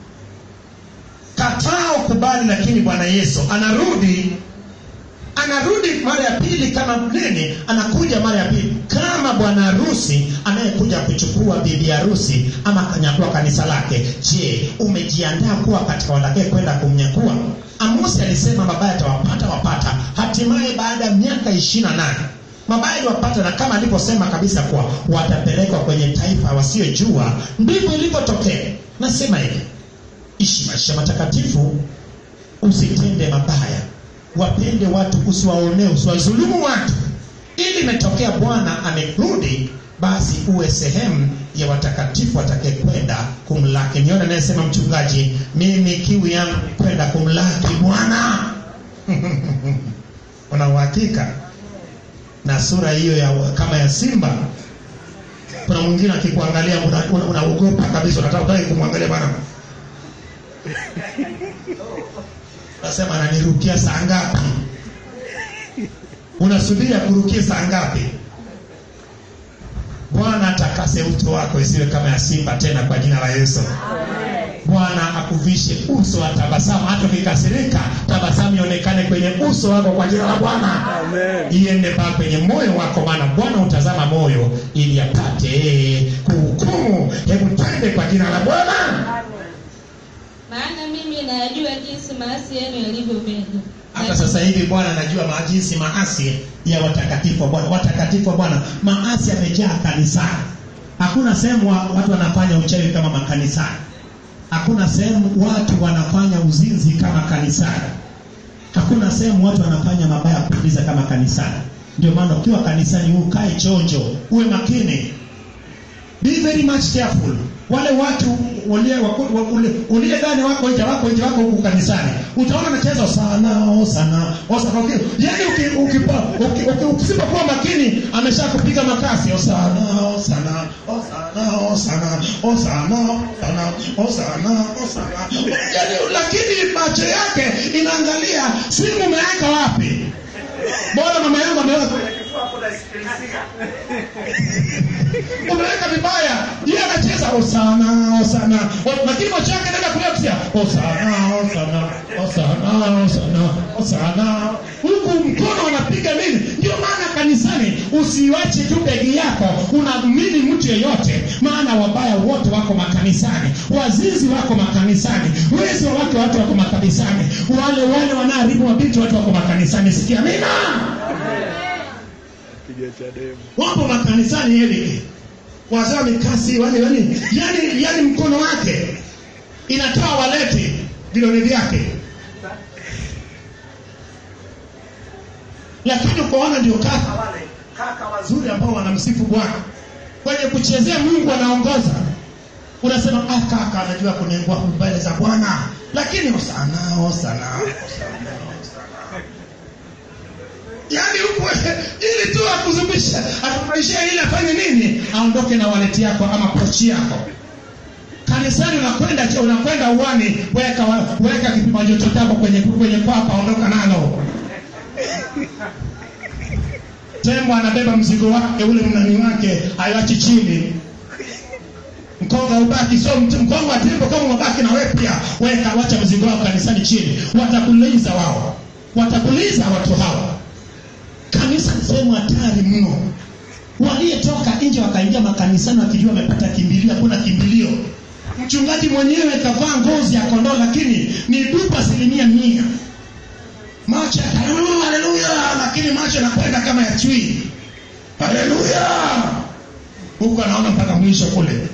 Katao kubali, lakini Bwana Yesu anarudi. Anarudi mara ya pili kama nini? Anakuja mara ya pili kama bwana harusi anayekuja kuchukua bibi harusi ama kanyakua kanisa lake. Je, umejiandaa kuwa katika wale kwenda kumnyakua? Amosi alisema mabaya tawapata wapata. Hatimaye baada ya miaka ishirini na nane mabaya yaliwapata, na kama aliposema kabisa kuwa watapelekwa kwenye taifa wasiojua, ndivyo ilivyotokea. Nasema hivi, ishi maisha matakatifu, usitende mabaya, wapende watu, usiwaonee, usiwadhulumu watu. Ili imetokea Bwana amerudi, basi uwe sehemu ya watakatifu watakayekwenda kumlaki. Niona anayesema mchungaji, mimi kiu yangu kwenda kumlaki Bwana. Una uhakika na sura hiyo ya kama ya simba? Kuna mwingine akikuangalia unaogopa una, una kabisa, unataka kumwangalia Bwana. Unasema ananirukia saa ngapi? Unasubiria kurukia saa ngapi? Bwana atakase uso wako isiwe kama ya simba tena kwa jina la Yesu. Amen. Bwana akuvishe uso wa tabasamu, hata ukikasirika tabasamu ionekane kwenye uso wako kwa jina la Bwana. Amen. Iende mpaka kwenye moyo wako, maana Bwana utazama moyo ili apate kuhukumu. Hebu twende kwa jina la Bwana. Amen. Maana mimi najua jinsi maasi yenu yalivyo mengi. Hata sasa hivi Bwana anajua jinsi maasi ya watakatifu wa Bwana. Watakatifu wa Bwana, maasi yamejaa kanisani. Hakuna sehemu watu wanafanya uchawi kama makanisani. Hakuna sehemu watu wanafanya uzinzi kama kanisani. Hakuna sehemu watu wanafanya mabaya kupitiliza kama kanisani. Ndio maana ukiwa kanisani ukae chonjo, uwe makini. Be very much careful. Wale watu wale wale gani wako nje wako nje wako huko kanisani. Utaona anacheza sana sana. Sana. Yaani ukipa ukisipokuwa makini ameshakupiga makasi sana sana sana sana sana sana sana. Yaani lakini macho yake inaangalia simu umeweka wapi? Bora mama yangu ameweka kwenye kifua hapo na sikilizia. Umeweka vibaya. Yeye anacheza osana osana. Lakini macho yake anaenda kuletea osana osana osana osana osana. Huku mkono anapiga nini? Ndio maana kanisani usiwache tu begi yako unaamini mtu yeyote, maana wabaya wote wako makanisani, wazizi wako makanisani, wezi wake watu wako makanisani, wale wale wanaharibu mabinti watu wako makanisani. Sikia amina. Wapo makanisani hili wazao mikasi wale wale, yani yani mkono wake inatoa waleti vidole vyake, lakini ukoona ndio kaka wale kaka wazuri ambao wanamsifu Bwana kwenye kuchezea Mungu anaongoza. Unasema ah, kaka anajua kunengua mbele za Bwana, lakini usana usana yani huko ili tu akuzubisha akufurahisha ili afanye nini, aondoke na waleti yako ama pochi yako. Kanisani unakwenda je, unakwenda uani, weka weka kipima joto chako kwenye kwenye papa, ondoka nalo. Tembo anabeba mzigo wake ule mnani wake haiachi chini. Mkonga ubaki, so mkonga wa tembo kama unabaki na wewe pia, weka wacha mzigo wako kanisani chini. Watakuliza wao. Watakuliza watu hawa. Kanisa ni sehemu hatari mno. Waliyetoka nje wakaingia makanisani wakijua wamepata kimbilio, hakuna kimbilio. Mchungaji mwenyewe kavaa ngozi ya kondoo lakini ni dupa asilimia mia. Macho haleluya haleluya, lakini macho yanakwenda kama ya chui. Haleluya. Huko anaona mpaka mwisho kule.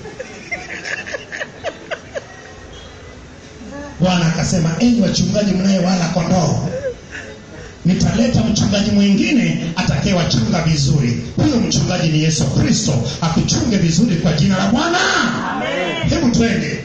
Bwana akasema, enyi wachungaji mnaye wala kondoo, nitaleta mchungaji mwingine atakayewachunga vizuri. Huyo mchungaji ni Yesu Kristo, akuchunge vizuri kwa jina la Bwana. Amen. Hebu twende.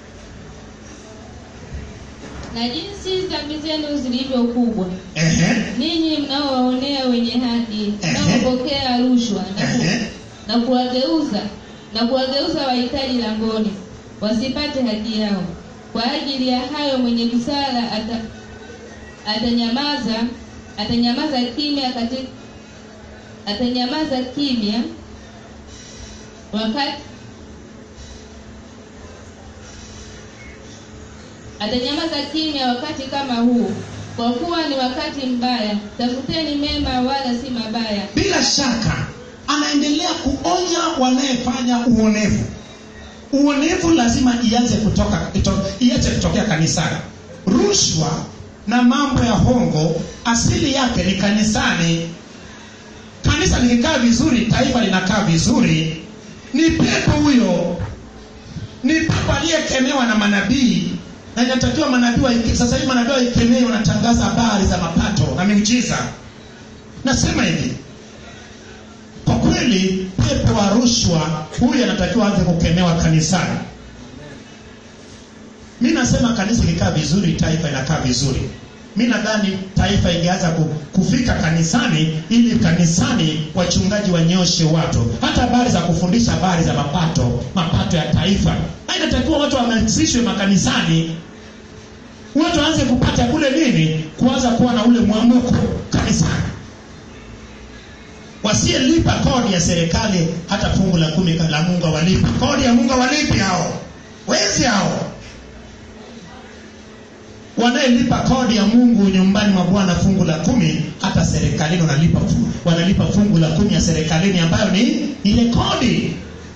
Na jinsi dhambi zenu zilivyo kubwa. Ehe. Ninyi mnaowaonea wenye haki, mnaopokea rushwa na, ku, na kuwageuza na kuwageuza wahitaji langoni wasipate haki yao. Kwa ajili ya hayo mwenye busara ata, atanyamaza atanyamaza kimya katika atanyamaza kimya wakati atanyamaza kimya wakati kama huu, kwa kuwa ni wakati mbaya. Tafuteni mema wala si mabaya. Bila shaka anaendelea kuonya wanayefanya uonevu. Uonevu lazima ianze kutoka iache kutokea kanisani. Rushwa na mambo ya hongo asili yake ni kanisani. Kanisa likikaa vizuri, taifa linakaa vizuri. Ni pepo huyo. Ni pepo aliyekemewa na manabii. Na inatakiwa manabii wa sasa hivi manabii wa ikemeo wanatangaza habari za mapato na miujiza. Nasema hivi, kwa kweli pepo wa rushwa huyu anatakiwa aanze kukemewa kanisani. Mimi nasema kanisa likikaa vizuri, taifa inakaa vizuri. Mimi nadhani taifa ingeanza kufika kanisani ili kanisani wachungaji wanyoshe watu. Hata habari za kufundisha habari za mapato, mapato ya taifa. Hainatakiwa watu wahamasishwe makanisani. Watu waanze kupata kule nini? Kuanza kuwa na ule mwamuko kanisani. Wasiyelipa kodi ya serikali hata fungu la kumi la Mungu walipi. Kodi ya Mungu walipi hao? Wezi hao. Wanayelipa kodi ya Mungu nyumbani mwa Bwana fungu la kumi, hata serikalini wanalipa wanalipa fungu la kumi ya serikalini ambayo ni ile kodi.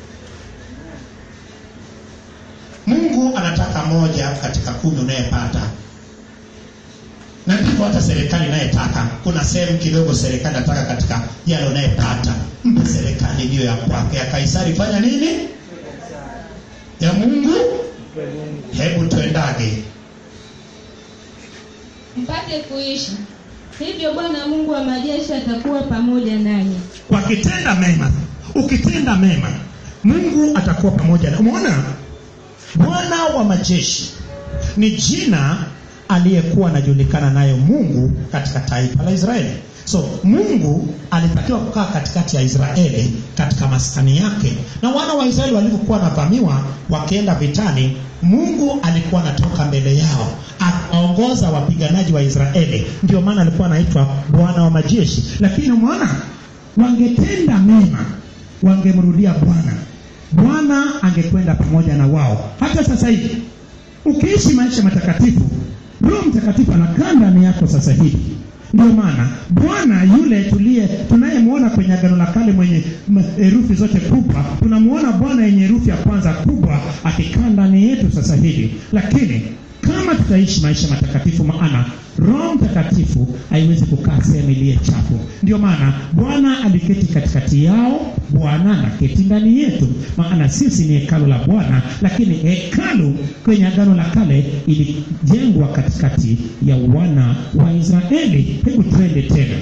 Mungu anataka moja katika kumi unayepata. Na ndivyo hata serikali inayetaka. Kuna sehemu kidogo serikali inataka katika yale unayepata. Mpe serikali hiyo ya kwake. Ya Kaisari fanya nini? Ya Mungu. Hebu tuendage. Mpate kuishi. hivyo Bwana Mungu wa majeshi atakuwa pamoja nanyi. Wakitenda mema, ukitenda mema, Mungu atakuwa pamoja na. Umeona? Bwana wa majeshi ni jina aliyekuwa anajulikana nayo Mungu katika taifa la Israeli. So Mungu alitakiwa kukaa katikati ya Israeli katika maskani yake, na wana wa Israeli walivyokuwa wanavamiwa wakienda vitani, Mungu alikuwa anatoka mbele yao akaongoza wapiganaji wa Israeli. Ndio maana alikuwa anaitwa Bwana wa majeshi. Lakini umeona, wangetenda mema, wangemrudia Bwana, Bwana angekwenda pamoja na wao. Hata sasa hivi ukiishi maisha matakatifu, Roho Mtakatifu anakaa ndani yako sasa hivi. Ndio maana Bwana yule tulie tunayemwona kwenye Agano la Kale mwenye herufi zote kubwa, tunamuona Bwana yenye herufi ya kwanza kubwa akikaa ndani yetu sasa hivi. Lakini kama tutaishi maisha matakatifu, maana Roho Mtakatifu haiwezi kukaa sehemu iliyo chafu. Ndio maana Bwana aliketi katikati yao, Bwana anaketi ndani yetu. Maana sisi ni hekalu la Bwana, lakini hekalu kwenye Agano la Kale ilijengwa katikati ya wana wa Israeli. Hebu twende tena.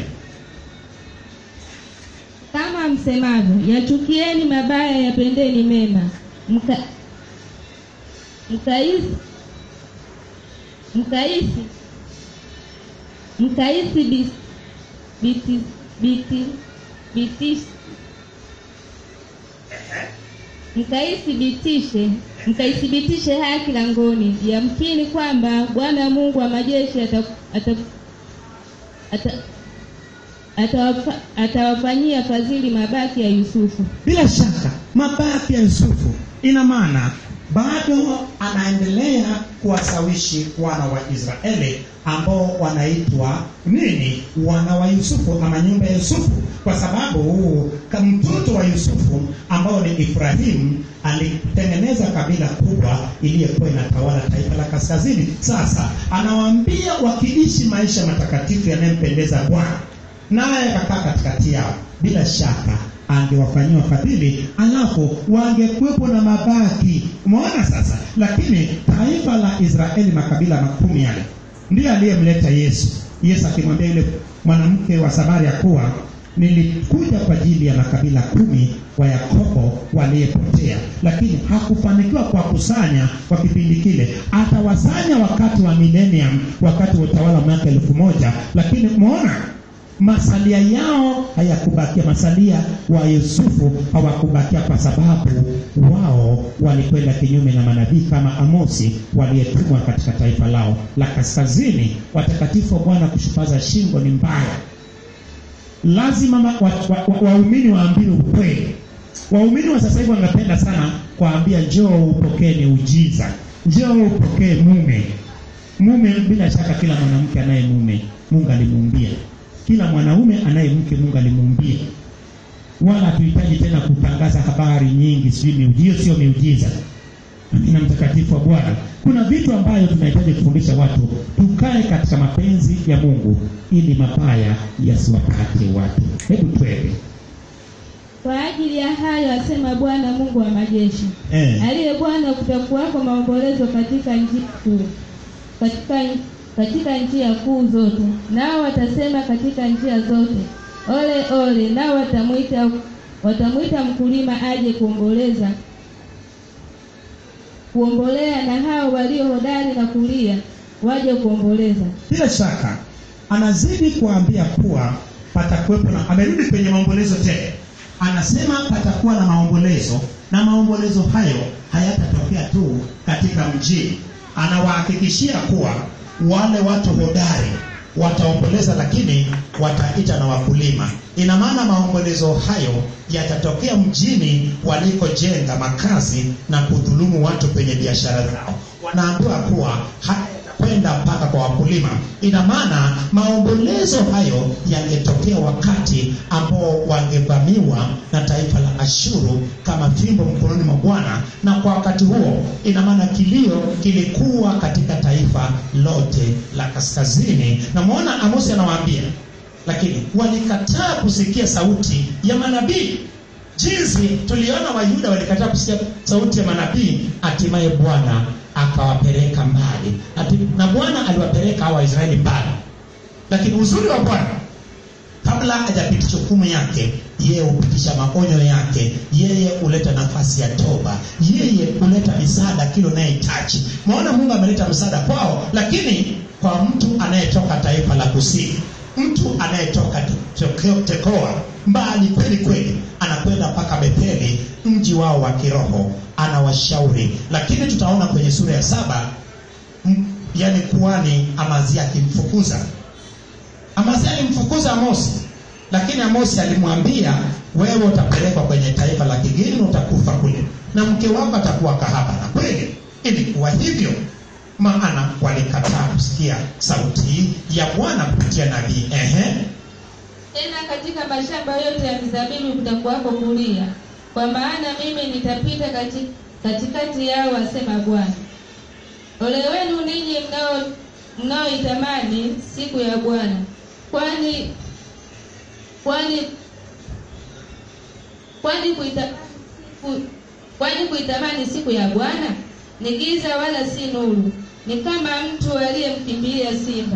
Kama msemavyo, yachukieni mabaya, yapendeni mema. Mka mkaisi mkaisi mkaisi biti biti biti biti mkaithibitishe mkaithibitishe haki langoni, yamkini kwamba Bwana Mungu wa majeshi atawafanyia fadhili mabaki ya Yusufu. Bila shaka mabaki ya Yusufu ina maana bado anaendelea kuwasawishi wana wa Israeli ambao wanaitwa nini? Wana wa Yusufu ama nyumba ya Yusufu, kwa sababu huu mtoto wa Yusufu ambao ni Ibrahimu alitengeneza kabila kubwa iliyokuwa inatawala taifa la kaskazini. Sasa anawaambia wakiishi maisha matakatifu yanayempendeza Bwana, naye akakaa katikati yao, bila shaka angewafanyia fadhili, alafu wangekuwepo na mabaki. Umeona sasa? Lakini taifa la Israeli, makabila makumi yale, ndiye aliyemleta Yesu. Yesu akimwambia yule mwanamke wa Samaria kuwa nilikuja kwa ajili ya makabila kumi wa Yakobo waliyepotea, lakini hakufanikiwa kwa kusanya kwa kipindi kile. Atawasanya wakati wa millennium, wakati wa utawala miaka elfu moja. Lakini umeona masalia yao hayakubakia. Masalia wa Yusufu hawakubakia kwa sababu wao walikwenda kinyume na manabii kama Amosi waliyetumwa katika taifa lao la kaskazini. Watakatifu wa Bwana kushupaza shingo ni mbaya. Lazima waumini wa, wa, wa waambiwe ukweli. Waumini wa sasa hivi wanapenda sana kuambia njoo upokee miujiza, njoo upokee mume. Mume, bila shaka kila mwanamke anaye mume Mungu alimuumbia. Kila mwanaume anaye mke Mungu alimuumbia. Wala tuhitaji tena kutangaza habari nyingi sijui miujiza sio miujiza. Amina, mtakatifu wa Bwana. Kuna vitu ambayo tunahitaji kufundisha watu, tukae katika mapenzi ya Mungu ili mabaya yasiwapate watu. Hebu twende. Kwa ajili ya hayo asema Bwana Mungu wa majeshi, eh, aliye Bwana, kutakuwako maombolezo katika nchi kuu, katika katika njia kuu zote. Nao watasema katika njia zote, ole ole. Nao watamuita watamuita mkulima aje kuomboleza kuombolea, na hao walio hodari na kulia waje kuomboleza. Bila shaka anazidi kuambia kuwa patakuwepo na, amerudi kwenye maombolezo tena. Anasema patakuwa na maombolezo, na maombolezo hayo hayatatokea tu katika mji. Anawahakikishia kuwa wale watu hodari wataomboleza, lakini wataita na wakulima. Ina maana maombolezo hayo yatatokea mjini walikojenga makazi na kudhulumu watu kwenye biashara zao. Wanaambiwa kuwa kwenda mpaka kwa wakulima. Ina maana maombolezo hayo yangetokea wakati ambao wangevamiwa na taifa la Ashuru kama fimbo mkononi mwa Bwana, na kwa wakati huo ina maana kilio kilikuwa katika taifa lote la kaskazini. Na muona Amosi anawaambia, lakini walikataa kusikia sauti ya manabii. Jinsi tuliona Wayuda walikataa kusikia sauti ya manabii, hatimaye Bwana akawapeleka mbali. Ati, na Bwana aliwapeleka hawa Israeli mbali. Lakini uzuri wa Bwana, kabla hajapitisha hukumu yake, yeye hupitisha maonyo yake, yeye huleta nafasi ya toba, yeye huleta misaada kile unayehitaji. Maana Mungu ameleta msaada kwao, lakini kwa mtu anayetoka taifa la kusini, mtu anayetoka Tekoa mbali kweli kweli, anakwenda mpaka Betheli, mji wao wa kiroho, anawashauri. Lakini tutaona kwenye sura ya saba, m, yani kuhani Amazia akimfukuza. Amazia alimfukuza Amosi, lakini Amosi alimwambia, wewe utapelekwa kwenye taifa la kigeni, utakufa kule, na mke wako atakuwa kahaba. Na kweli ilikuwa hivyo, maana walikataa kusikia sauti ya Bwana kupitia nabii. Ehe. Tena katika mashamba yote ya mizabibu kutakuwako kulia, kwa maana mimi nitapita kati, katikati yao, asema Bwana. Ole wenu ninyi mnao mnaoitamani siku ya Bwana, kwani kwani kwani kuitamani siku kwani kuitamani siku ya Bwana ni giza wala si nuru, ni kama mtu aliyemkimbilia simba.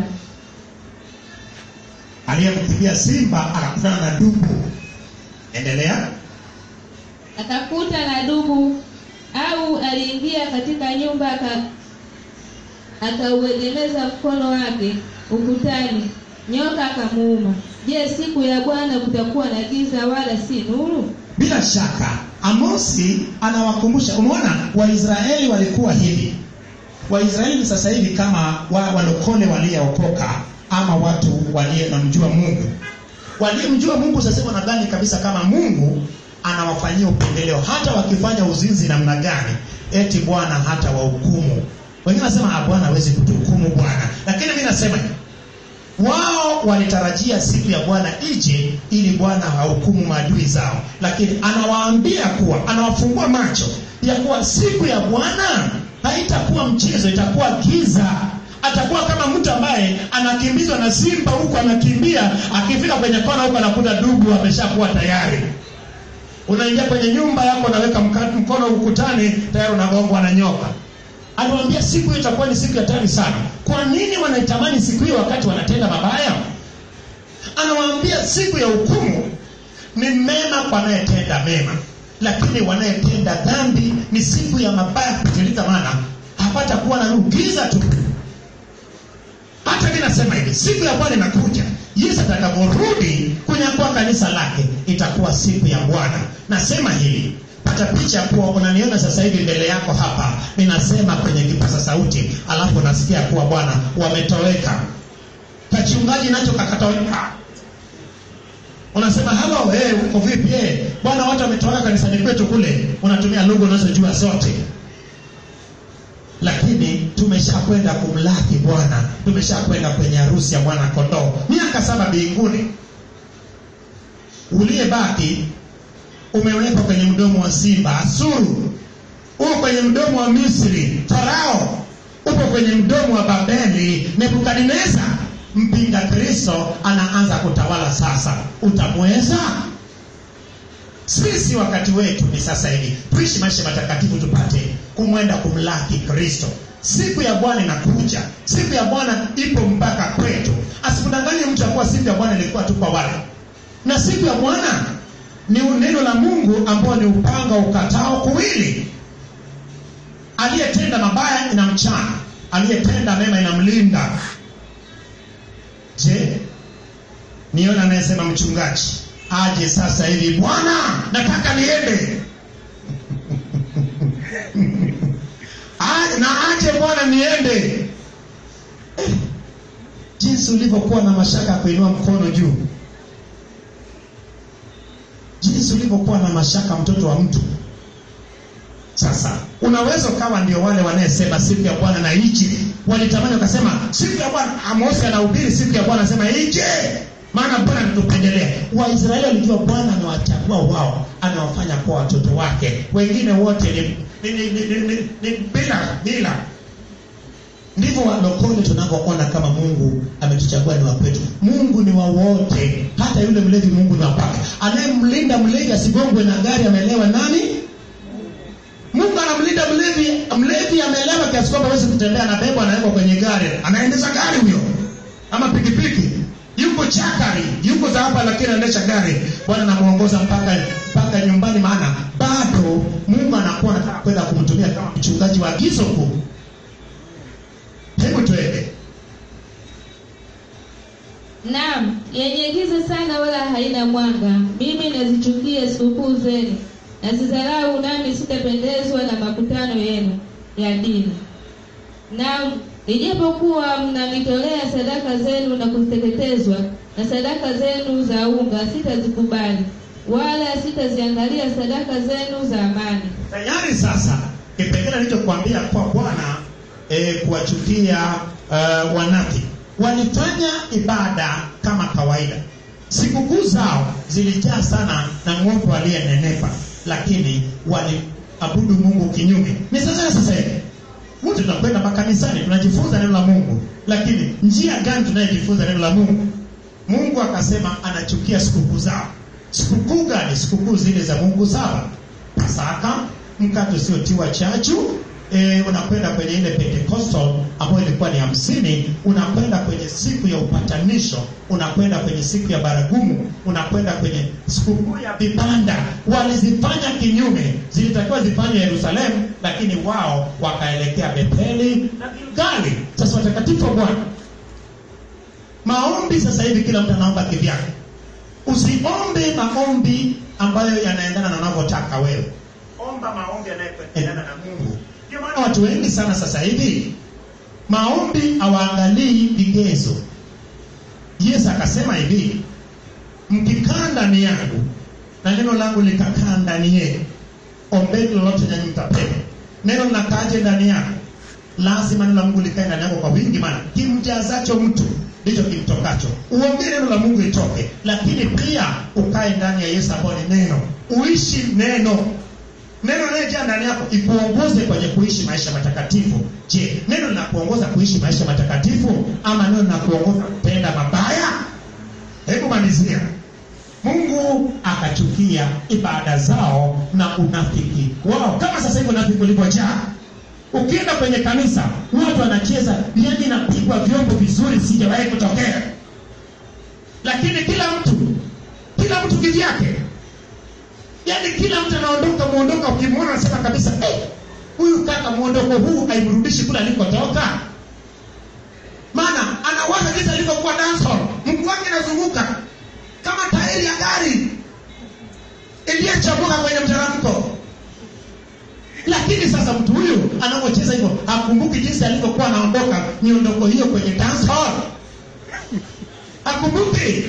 Aliyemkimbia simba akakutana na dubu. Endelea. Akakuta na dubu, au aliingia katika nyumba aka akauegemeza mkono wake ukutani, nyoka akamuuma. Je, siku ya Bwana kutakuwa na giza wala si nuru? Bila shaka Amosi anawakumbusha. Umeona, Waisraeli walikuwa hivi. Waisraeli sasa hivi kama wa, walokole waliokoka ama watu waliomjua Mungu. Waliomjua Mungu sasa hivi wanadhani kabisa kama Mungu anawafanyia upendeleo, hata wakifanya uzinzi namna gani, eti Bwana hata wahukumu. Wengine nasema Bwana hawezi kutuhukumu Bwana. Lakini mimi nasema wao walitarajia siku ya Bwana ije ili Bwana ahukumu maadui zao, lakini anawaambia kuwa, anawafungua macho ya kuwa siku ya Bwana haitakuwa mchezo, itakuwa giza. Atakuwa kama mtu ambaye anakimbizwa na simba huko, anakimbia, akifika kwenye kona huko anakuta dubu ameshakuwa tayari. Unaingia kwenye nyumba yako, unaweka mkono ukutani, tayari unagongwa na nyoka. Anawaambia siku hiyo itakuwa ni siku ya hatari sana. Kwa nini wanaitamani siku hiyo wakati wanatenda mabaya? Anawaambia siku ya hukumu ni mema kwa anayetenda mema, lakini wanayetenda dhambi ni siku ya mabaya kutilika, maana hapata kuwa na giza tu. Hata mimi nasema hivi, siku ya Bwana inakuja. Yesu atakaporudi kunyakua kanisa lake, itakuwa siku ya Bwana. Nasema hivi, pata picha kuwa unaniona sasa hivi mbele yako hapa, ninasema kwenye kipaza sauti, alafu nasikia kuwa Bwana wametoweka. Kachungaji nacho kakatoweka. Unasema hello, eh, hey, uko vipi? Eh, hey, Bwana watu wametoweka kanisani kwetu kule. Unatumia lugha unazojua zote. Lakini tumeshakwenda kumlaki Bwana. Tumeshakwenda kwenye harusi ya mwana kondoo. Miaka saba mbinguni. Uliyebaki umewekwa kwenye mdomo wa simba Asuru, uko kwenye mdomo wa Misri Farao, uko kwenye mdomo wa Babeli Nebukadneza. Mpinga Kristo anaanza kutawala sasa. Utamweza? Sisi wakati wetu ni sasa hivi. Tuishi maisha matakatifu tupate kumwenda kumlaki Kristo. Siku ya Bwana inakuja. Siku ya Bwana ipo mpaka kwetu. Asikudanganye mtu akuwa siku ya Bwana ilikuwa tu kwa wale. Na siku ya Bwana ni neno la Mungu ambao ni upanga ukatao kuwili. Aliyetenda mabaya inamchana, aliyetenda mema inamlinda. Je, niona anayesema mchungaji, aje sasa hivi Bwana nataka niende. Na aje Bwana niende. Eh, jinsi ulivyokuwa na mashaka kuinua mkono juu. Jinsi ulivyokuwa na mashaka mtoto wa mtu. Sasa unaweza kawa ndio wale wanayesema siku ya Bwana na ije. Walitamani wakasema siku ya Bwana. Amosi anahubiri siku ya Bwana anasema ije, maana Bwana anatupendelea. Waisraeli walijua Bwana anawachagua wao, anawafanya kwa watoto wake. Wengine wote ni ni ni, ni, ni, ni bila bila. Ndivyo walokole tunavyoona kama Mungu ametuchagua ni wa kwetu. Mungu ni wa wote. Hata yule mlevi Mungu ni wa kwake. Anayemlinda mlevi asigongwe na gari amelewa nani? Mungu anamlinda mlevi. Mlevi amelewa kiasi kwamba hawezi kutembea, na bebo anawekwa kwenye gari. Anaendesha gari huyo ama pikipiki. mchakari, yuko za hapa lakini anaendesha gari. Bwana anamuongoza mpaka mpaka nyumbani, maana bado Mungu anakuwa anataka kwenda kumtumia kama mchungaji wa agizo kuu. Hebu tuende. Naam, yenye giza sana wala haina mwanga. Mimi nazichukia sikukuu zenu, nazidharau, nami sitapendezwa na makutano yenu ya dini. Naam, ijapokuwa mnanitolea sadaka zenu na kuteketezwa na sadaka zenu za unga, sitazikubali, wala sitaziangalia sadaka zenu za amani. Tayari sasa kipengele nilichokuambia kwa Bwana e, kuwachukia uh, wanafiki. Walifanya ibada kama kawaida. Sikukuu zao zilijaa sana na ng'ombe aliyenenepa, lakini waliabudu Mungu kinyume. Ni sasa sasa hivi wote tunakwenda makanisani, tunajifunza neno la Mungu, lakini njia gani tunayojifunza neno la Mungu? Mungu akasema anachukia sikukuu zao. Sikukuu gani? Sikukuu zile za Mungu saba. Pasaka, mkate usiotiwa chachu, e, unakwenda kwenye ile Pentecostal ambayo ilikuwa ni hamsini, unakwenda kwenye siku ya upatanisho, unakwenda kwenye siku ya baragumu, unakwenda kwenye sikukuu ya vibanda. Walizifanya kinyume, zilitakiwa zifanywe Yerusalemu, lakini wao wakaelekea Betheli na Gilgali. Sasa watakatifu wa Bwana, maombi sasa hivi kila mtu anaomba kivyake. Usiombe maombi ambayo yanaendana na unavyotaka wewe. Omba maombi yanayoendana na Mungu. Ndio maana watu wengi sana sasa hivi maombi hawaangalii vigezo. Yesu akasema hivi, mkikaa ndani yangu na neno langu likakaa ndani yenu, ombeni lolote nanyi mtapewa. Neno linakaaje ndani yako? Lazima neno la Mungu likae ndani yako kwa wingi, maana kimjazacho mtu ndicho kimtokacho. Uombe neno la Mungu itoke, lakini pia ukae ndani ya Yesu ambaye ni neno. Uishi neno. Neno lilojaa ndani yako ikuongoze kwenye kuishi maisha matakatifu. Je, neno linakuongoza kuishi maisha matakatifu ama neno linakuongoza kupenda mabaya? Hebu malizia. Mungu akachukia ibada zao na unafiki wao. Kama sasa hivi unafiki ulipojaa, ukienda kwenye kanisa watu wanacheza, yani napigwa vyombo vizuri, sijawahi kutokea. Lakini kila mtu kila mtu kivyake. Yaani kila mtu anaondoka muondoka, ukimwona unasema kabisa, eh, huyu kaka muondoko huu haimrudishi kule alikotoka. Maana anawaza jinsi alivyokuwa dance hall, mguu wake unazunguka kama tairi ya gari iliyochabuka kwenye mteremko. Lakini sasa mtu huyu anapocheza hivyo hakumbuki jinsi alivyokuwa anaondoka miondoko hiyo kwenye dance hall. Hakumbuki.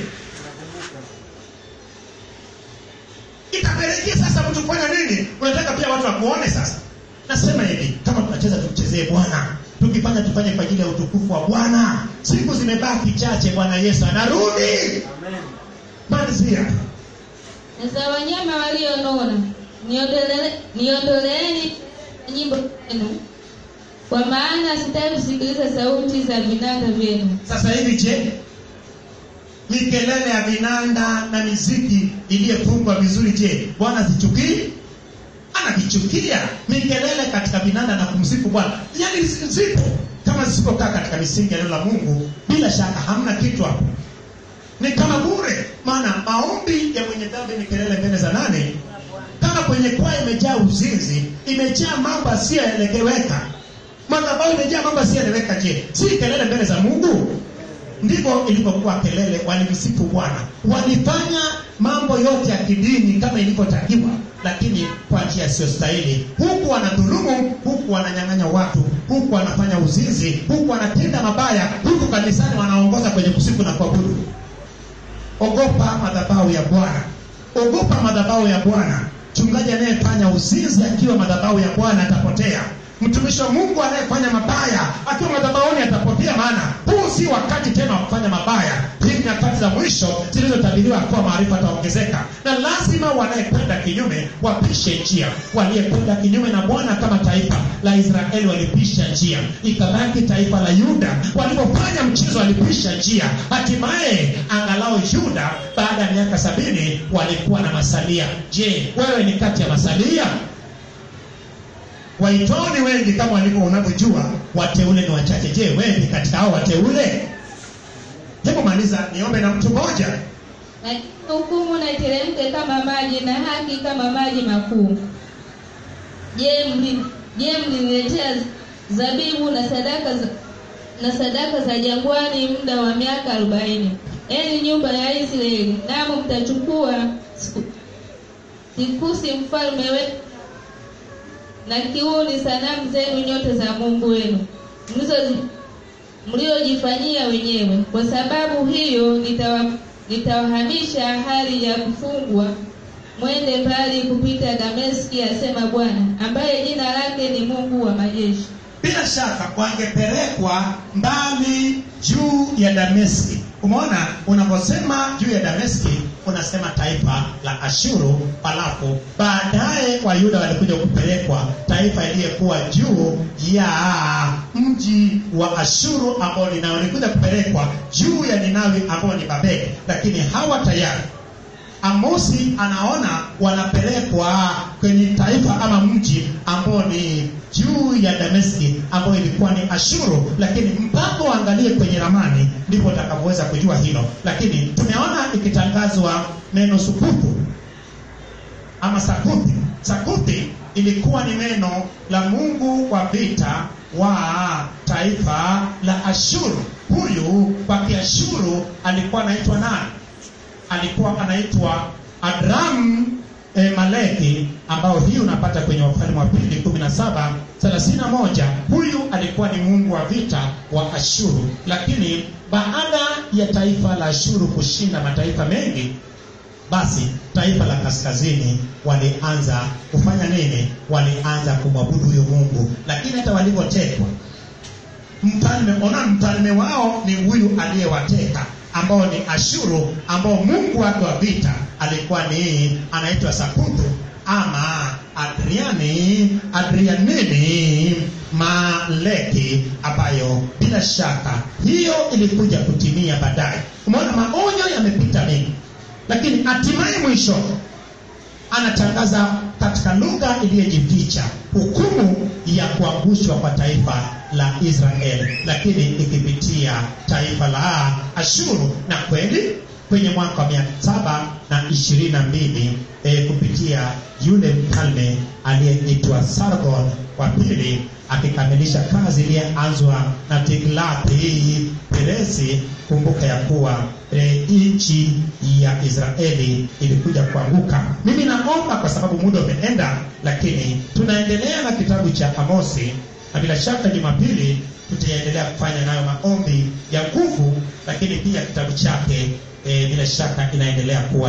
Itapelekea sasa mtu kufanya nini? Unataka pia watu wakuone sasa. Nasema hivi, kama tunacheza tuchezee Bwana. Tukifanya tufanye kwa ajili ya utukufu wa Bwana. Siku zimebaki chache, Bwana Yesu anarudi. Amen. Malizia. Na za wanyama walionona, niondole niondoleeni nyimbo zenu, kwa maana sitaki kusikiliza sauti za vinanda vyenu. Sasa hivi je, mikelele ya vinanda na miziki iliyofungwa vizuri, je, Bwana zichukii? Anakichukia mikelele katika vinanda na kumsifu Bwana. Yaani zipo kama zisipokaa katika misingi ya neno la Mungu, bila shaka hamna kitu hapo. Ni kama bure. Maana maombi ya mwenye dhambi ni kelele mbele za nani? Kama kwenye kwaya imejaa uzinzi, imejaa mambo yasiyoeleweka, madhabahu imejaa mambo yasiyoeleweka, je, si kelele mbele za Mungu? Ndivyo ilivyokuwa kelele. Walimsifu Bwana, walifanya mambo yote ya kidini kama ilivyotakiwa, lakini kwa njia isiyo stahili. Huku wanadhulumu, huku wananyang'anya watu, huku wanafanya uzinzi, huku wanatenda mabaya, huku kanisani wanaongoza kwenye kusifu na kuabudu. Ogopa madhabahu ya Bwana. Ogopa madhabahu ya Bwana. Mchungaji anayefanya uzinzi akiwa madhabahu ya Bwana atapotea. Mtumishi wa Mungu anayefanya mabaya akiwa madhabahuni atapotea, maana huu si wakati tena wa kufanya mabaya. Hizi nyakati za mwisho zilizotabiriwa kwa maarifa ataongezeka, na lazima wanayekwenda kinyume wapishe njia. Waliyekwenda kinyume na Bwana kama taifa la Israeli walipisha njia, ikabaki taifa la Yuda walipofanya mchezo walipisha njia. Hatimaye angalau Yuda baada ya miaka sabini walikuwa na masalia. Je, wewe ni kati ya masalia? Waitao ni wengi kama walivyo unavyojua, wateule ni wachache. Je, wewe ni katika hao wateule? Hebu maliza. Nauliza niombe na mtu mmoja. Lakini hukumu na iteremke kama maji na haki kama maji makuu. Je, mli je mliniletea zabibu na sadaka za, na sadaka za jangwani muda wa miaka arobaini. Eni nyumba ya Israeli, namo mtachukua Tikusi mfalme wenu na kiuni sanamu zenu nyote za Mungu wenu mliojifanyia wenyewe. Kwa sababu hiyo nitawa, nitawahamisha hali ya kufungwa mwende mbali kupita Dameski, asema Bwana, ambaye jina lake ni Mungu wa majeshi. Bila shaka wangepelekwa mbali juu ya Dameski. Umeona, unaposema juu ya Dameski unasema taifa la Ashuru, alafu baadaye Wayuda walikuja kupelekwa taifa iliyekuwa juu ya mji wa Ashuru ambao ni nao walikuja kupelekwa juu ya Ninawi ambao ni Babeli. Lakini hawa tayari Amosi anaona wanapelekwa kwenye taifa ama mji ambao ni juu ya Dameski ambao ilikuwa ni Ashuru. Lakini mpaka waangalie kwenye ramani ndipo utakapoweza kujua hilo. Lakini tumeona ikitangazwa neno Sukutu ama Sakuthi. Sakuthi ilikuwa ni neno la Mungu wa vita wa taifa la Ashuru. Huyu kwa Kiashuru alikuwa anaitwa nani? Alikuwa anaitwa Adram e, Maleki, ambao hii unapata kwenye Wafalme wa Pili kumi na saba thelathini na moja. Huyu alikuwa ni mungu wa vita wa Ashuru. Lakini baada ya taifa la Ashuru kushinda mataifa mengi, basi taifa la kaskazini walianza kufanya nini? Walianza kumwabudu huyo Mungu. Lakini hata walipotekwa, mfalme ona mfalme wao ni huyu aliyewateka ambao ni Ashuru, ambao mungu wake wa vita alikuwa ni anaitwa Sakuthu ama Adriani Adrianini Maleki, ambayo bila shaka hiyo ilikuja kutimia baadaye. Umeona, maonyo yamepita mengi, lakini hatimaye mwisho anatangaza katika lugha iliyojificha hukumu ya kuangushwa kwa taifa la Israeli, lakini ikipitia taifa la Ashuru. Na kweli kwenye mwaka wa mia saba na ishirini na mbili e, kupitia yule mfalme aliyeitwa Sargon wa pili, akikamilisha kazi iliyoanzwa na Tiglathi Pilesi. Kumbuka ya kuwa e, nchi ya Israeli ilikuja kuanguka. Mimi naomba kwa sababu muda umeenda, lakini tunaendelea na kitabu cha Amosi, na bila shaka Jumapili tutaendelea kufanya nayo maombi ya nguvu. Lakini pia kitabu chake e, bila shaka inaendelea kuwa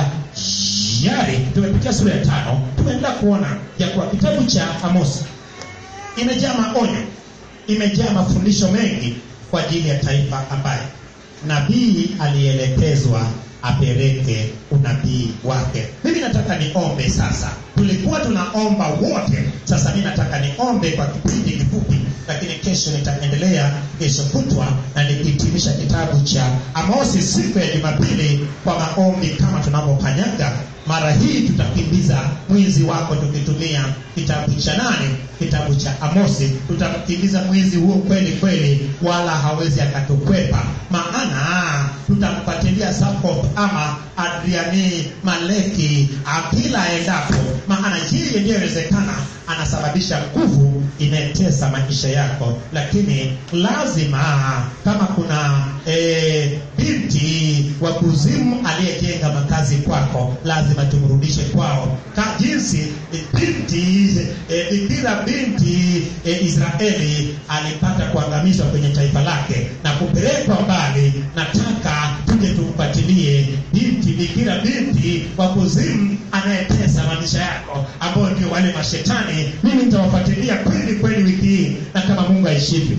tayari. Tumepitia sura ya tano, tumeendelea kuona ya kuwa kitabu cha Amosi imejaa maonyo, imejaa mafundisho mengi kwa ajili ya taifa ambaye nabii alielekezwa apeleke unabii wake. Mimi nataka niombe sasa. Tulikuwa tunaomba wote, sasa mimi nataka niombe kwa kipindi kifupi, lakini kesho nitaendelea, kesho kutwa, na nikitimisha kitabu cha Amosi siku ya Jumapili kwa maombi kama tunavyopanyaga. Mara hii tutakimbiza mwizi wako tukitumia kitabu cha nani? Kitabu cha Amosi. Tutakimbiza mwizi huo kweli kweli, wala hawezi akatukwepa, maana tutampatilia support ama Adriani Maleki akila endapo, maana yeye ndiye inawezekana anasababisha nguvu inayetesa maisha yako. Lakini lazima kama kuna e, binti wa kuzimu aliyejenga makazi kwako, lazima tumrudishe kwao. Ka jinsi e, binti e, bikira binti e, Israeli alipata kuangamizwa kwenye taifa lake na kupelekwa mbali, nataka tuje tumpatilie binti bikira binti wa kuzimu anayetesa maisha yako, ambao ndio wale mashetani. Mimi nitawafuatilia kweli kweli wiki hii, na kama Mungu aishivyo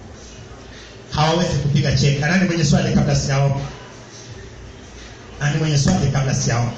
hawawezi kupiga cheka. Nani mwenye swali kabla sijaomba? Nani mwenye swali kabla sijaomba?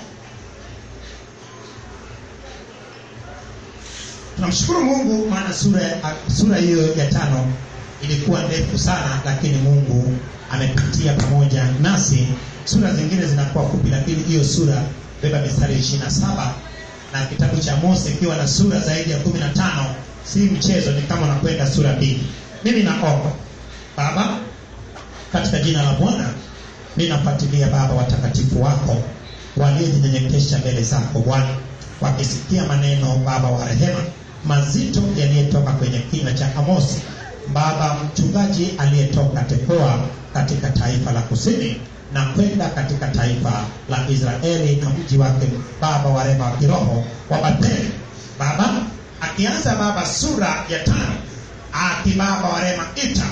Tunamshukuru Mungu, maana sura sura hiyo ya tano ilikuwa ndefu sana, lakini Mungu amepitia pamoja nasi. Sura zingine zinakuwa fupi, lakini hiyo sura beba mistari ishirini na saba, na kitabu cha Mose kiwa na sura zaidi ya kumi na tano si mchezo, ni kama unakwenda sura mbili. Mimi naomba Baba, katika jina la Bwana ninafuatilia Baba watakatifu wako waliojinyenyekesha mbele zako Bwana, wakisikia maneno Baba wa rehema mazito yaliyotoka kwenye kinywa cha Amosi, Baba mchungaji aliyetoka Tekoa katika taifa la kusini na kwenda katika taifa la Israeli na mji wake Baba wa rehema wa kiroho wa Betheli. Baba akianza Baba sura ya tano, aki Baba wa rehema ita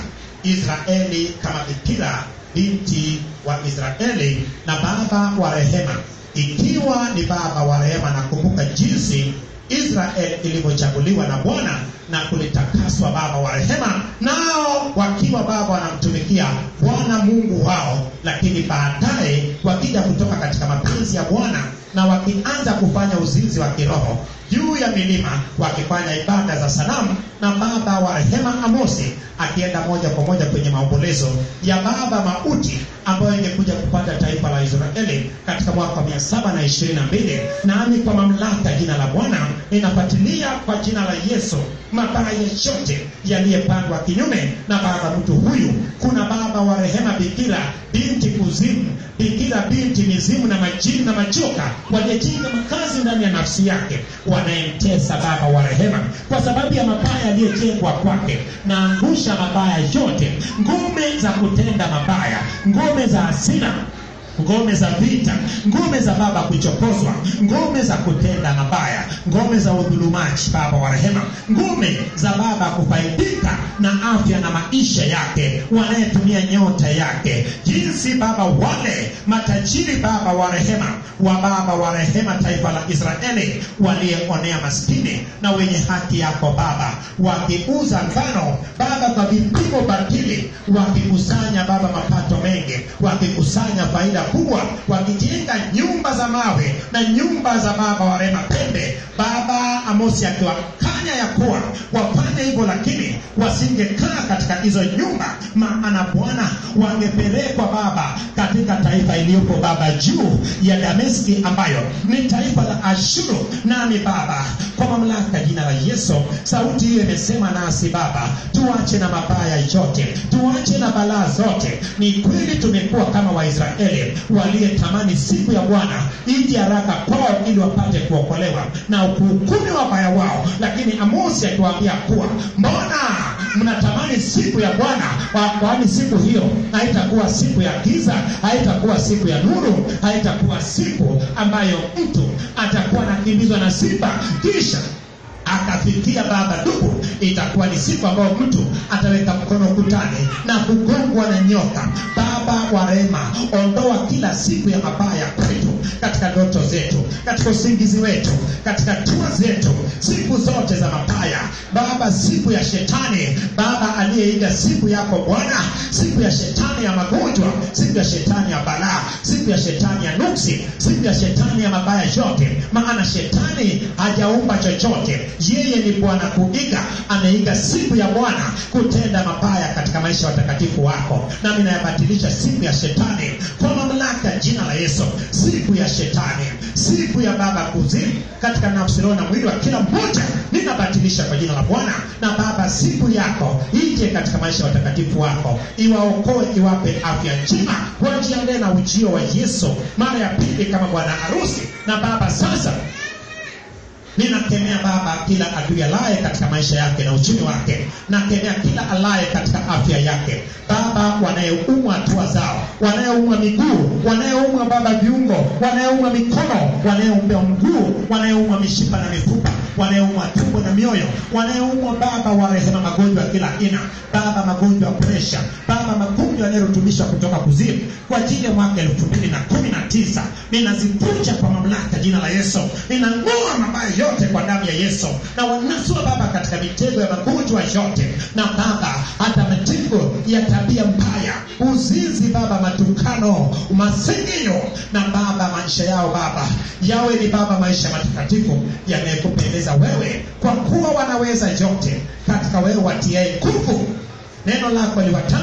Israeli kama bikira binti wa Israeli, na Baba wa rehema ikiwa ni Baba wa rehema na kumbuka jinsi Israeli ilivyochaguliwa na Bwana na kulitakaswa Baba wa rehema, nao wakiwa Baba wanamtumikia Bwana Mungu wao, lakini baadaye wakija kutoka katika mapenzi ya Bwana na wakianza kufanya uzinzi wa kiroho juu ya milima, wakifanya ibada za sanamu, na Baba wa rehema Amosi akienda moja kwa moja kwenye maombolezo ya Baba mauti ambayo ingekuja kupata taifa la Israeli katika mwaka mia saba na ishirini na mbili. Nami kwa mamlaka jina la Bwana ninafuatilia kwa jina la Yesu mabaya yote yaliyepandwa kinyume na Baba mtu huyu. Kuna Baba wa rehema bikira binti kuzimu, bikira binti mizimu na majini na majoka waliojenga makazi ndani ya nafsi yake, wanayemtesa Baba wa rehema kwa sababu ya mabaya yaliyojengwa kwake. Na angusha mabaya yote, ngome za kutenda mabaya, ngome za hasira, ngome za vita, ngome za Baba kuchokozwa, ngome za kutenda mabaya, ngome za udhulumaji Baba wa rehema, ngome za Baba kufaidika na afya na maisha yake, wanayetumia nyota yake, jinsi Baba wale matajiri Baba wa rehema wa Baba wa rehema taifa la Israeli walionea maskini na wenye haki yako Baba, wakiuza ngano Baba kwa vipimo batili, wakikusanya Baba mapato mengi, wakikusanya faida kubwa, wakijenga nyumba za mawe na nyumba za Baba wa rehema pembe. Baba Amosi akiwakanya ya kuwa wafanye hivyo, lakini wasingekaa katika hizo nyumba, maana Bwana wangepelekwa Baba katika taifa iliyopo Baba juu ya Dameski, ambayo ni taifa la Ashuru. Nami Baba kwa mamlaka jina la Yesu, sauti hiyo imesema nasi Baba, tuache na mabaya yote, tuache na balaa zote. Ni kweli tumekuwa kama Waisraeli waliyetamani siku ya Bwana ije haraka kwao ili wapate kuokolewa na kuhukumu wabaya wao, lakini Amosi akiwaambia kuwa mbona mnatamani siku ya Bwana, kwani siku hiyo haitakuwa siku ya giza, haitakuwa siku ya nuru, haitakuwa siku ambayo mtu atakuwa anakimbizwa na simba kisha akafikia Baba dubu. Itakuwa ni siku ambayo mtu ataweka mkono ukutani na kugongwa na nyoka. Baba wa rehema, ondoa kila siku ya mabaya kwetu, katika ndoto zetu, katika usingizi wetu, katika tua zetu, siku zote za mabaya Baba, siku ya shetani Baba aliyeiga siku yako Bwana, siku ya shetani ya magonjwa, siku ya shetani ya balaa, siku ya shetani ya nuksi, siku ya shetani ya mabaya yote, maana shetani hajaumba chochote. Yeye ni Bwana kuiga, ameiga siku ya Bwana kutenda mabaya katika maisha ya watakatifu wako. Nami nayabatilisha siku ya shetani kwa mamlaka jina la Yesu. Siku ya shetani, siku ya Baba kuzimu katika nafsi, roho na mwili wa kila mmoja ninabatilisha kwa jina la Bwana. Na Baba siku yako ije katika maisha ya watakatifu wako, iwaokoe, iwape afya njema, wajiandae na ujio wa Yesu mara ya pili kama bwana harusi. Na Baba sasa ninakemea Baba kila adui alaye katika maisha yake na uchumi wake, nakemea kila alaye katika afya yake Baba, wanayeumwa hatua zao, wanayeumwa miguu, wanayeumwa Baba viungo, wanayeumwa mikono, wanayeumwa mguu, wanayeumwa mishipa na mifupa, wanayeumwa tumbo na mioyo, wanayeumwa Baba wa rehema magonjwa kila aina Baba, magonjwa ya presha Baba, magonjwa yanayotubisha kutoka kuzimu kwa ajili ya mwaka elfu mbili na kumi na tisa, ninazivunja kwa mamlaka jina la Yesu. Ninang'oa mabaya yote kwa damu ya Yesu, na wanasua Baba katika mitego ya magonjwa yote, na Baba hata mitego ya tabia mbaya, uzinzi Baba, matukano, masengenyo, na Baba maisha yao Baba yawe ni Baba maisha matakatifu yanayokupendeza wewe, kwa kuwa wanaweza yote katika wewe watiaye nguvu. Neno lako liwatamie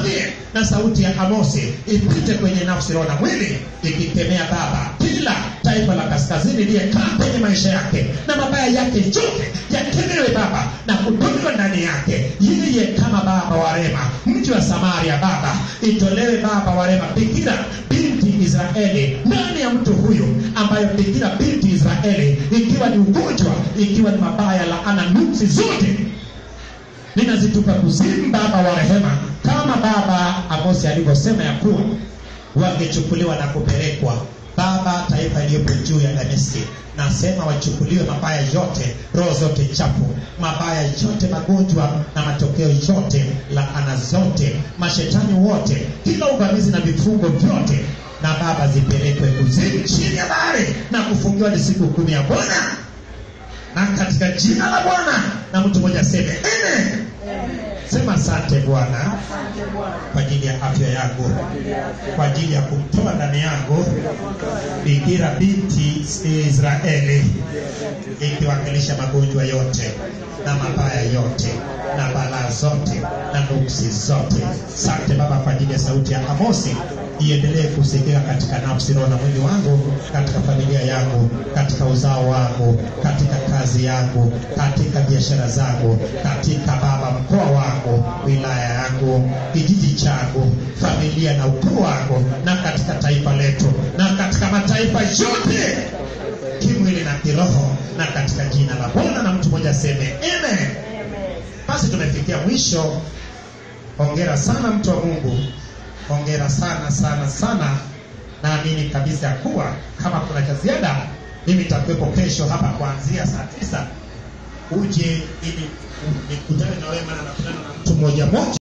na sauti ya Amosi ipite kwenye nafsi, roho na mwili, ikikemea Baba kila taifa la kaskazini liyekaa kwenye maisha yake, na mabaya yake yote yakemewe Baba na kutolewa ndani yake. Yeye kama Baba wa rehema, mji wa Samaria Baba, itolewe Baba wa rehema bikira binti Israeli ndani ya mtu huyu, ambayo bikira binti Israeli, ikiwa ni ugonjwa, ikiwa ni mabaya, laana, nuksi zote ninazitupa kuzimu Baba wa rehema, kama Baba Amosi alivyosema ya kuwa wangechukuliwa na kupelekwa Baba taifa iliyopo juu ya Dameski. Nasema wachukuliwe mabaya yote, roho zote chafu, mabaya yote, magonjwa na matokeo yote, laana zote, mashetani wote, kila uvamizi na vifungo vyote, na Baba zipelekwe kuzimu chini ya bahari na kufungiwa ni siku kumi ya Bwana, na katika jina la Bwana. Na mtu mmoja seme amen. Sema asante Bwana kwa ajili ya afya yangu, kwa ajili ya kumtoa ndani yangu bikira binti Israeli, ikiwakilisha magonjwa yote na mabaya yote na balaa zote na nuksi zote. Asante Baba kwa ajili ya sauti ya Amosi, iendelee kusikika katika nafsi, roho na mwili wangu, katika familia yangu, katika uzao wangu, katika kazi yangu, katika biashara zangu, katika Baba mkoa wangu, wilaya yangu, kijiji changu, familia na ukoo wangu, na katika taifa letu, na katika mataifa yote kimwili na kiroho, na katika jina la Bwana. Na mtu mmoja seme amen. Basi tumefikia mwisho. Hongera sana mtu wa Mungu, hongera sana sana sana. Naamini kabisa kuwa kama kuna cha ziada, mimi nitakuwepo kesho hapa kuanzia saa tisa. Uje ili nikutane na wewe, maana nakutana na mtu mmoja mmoja.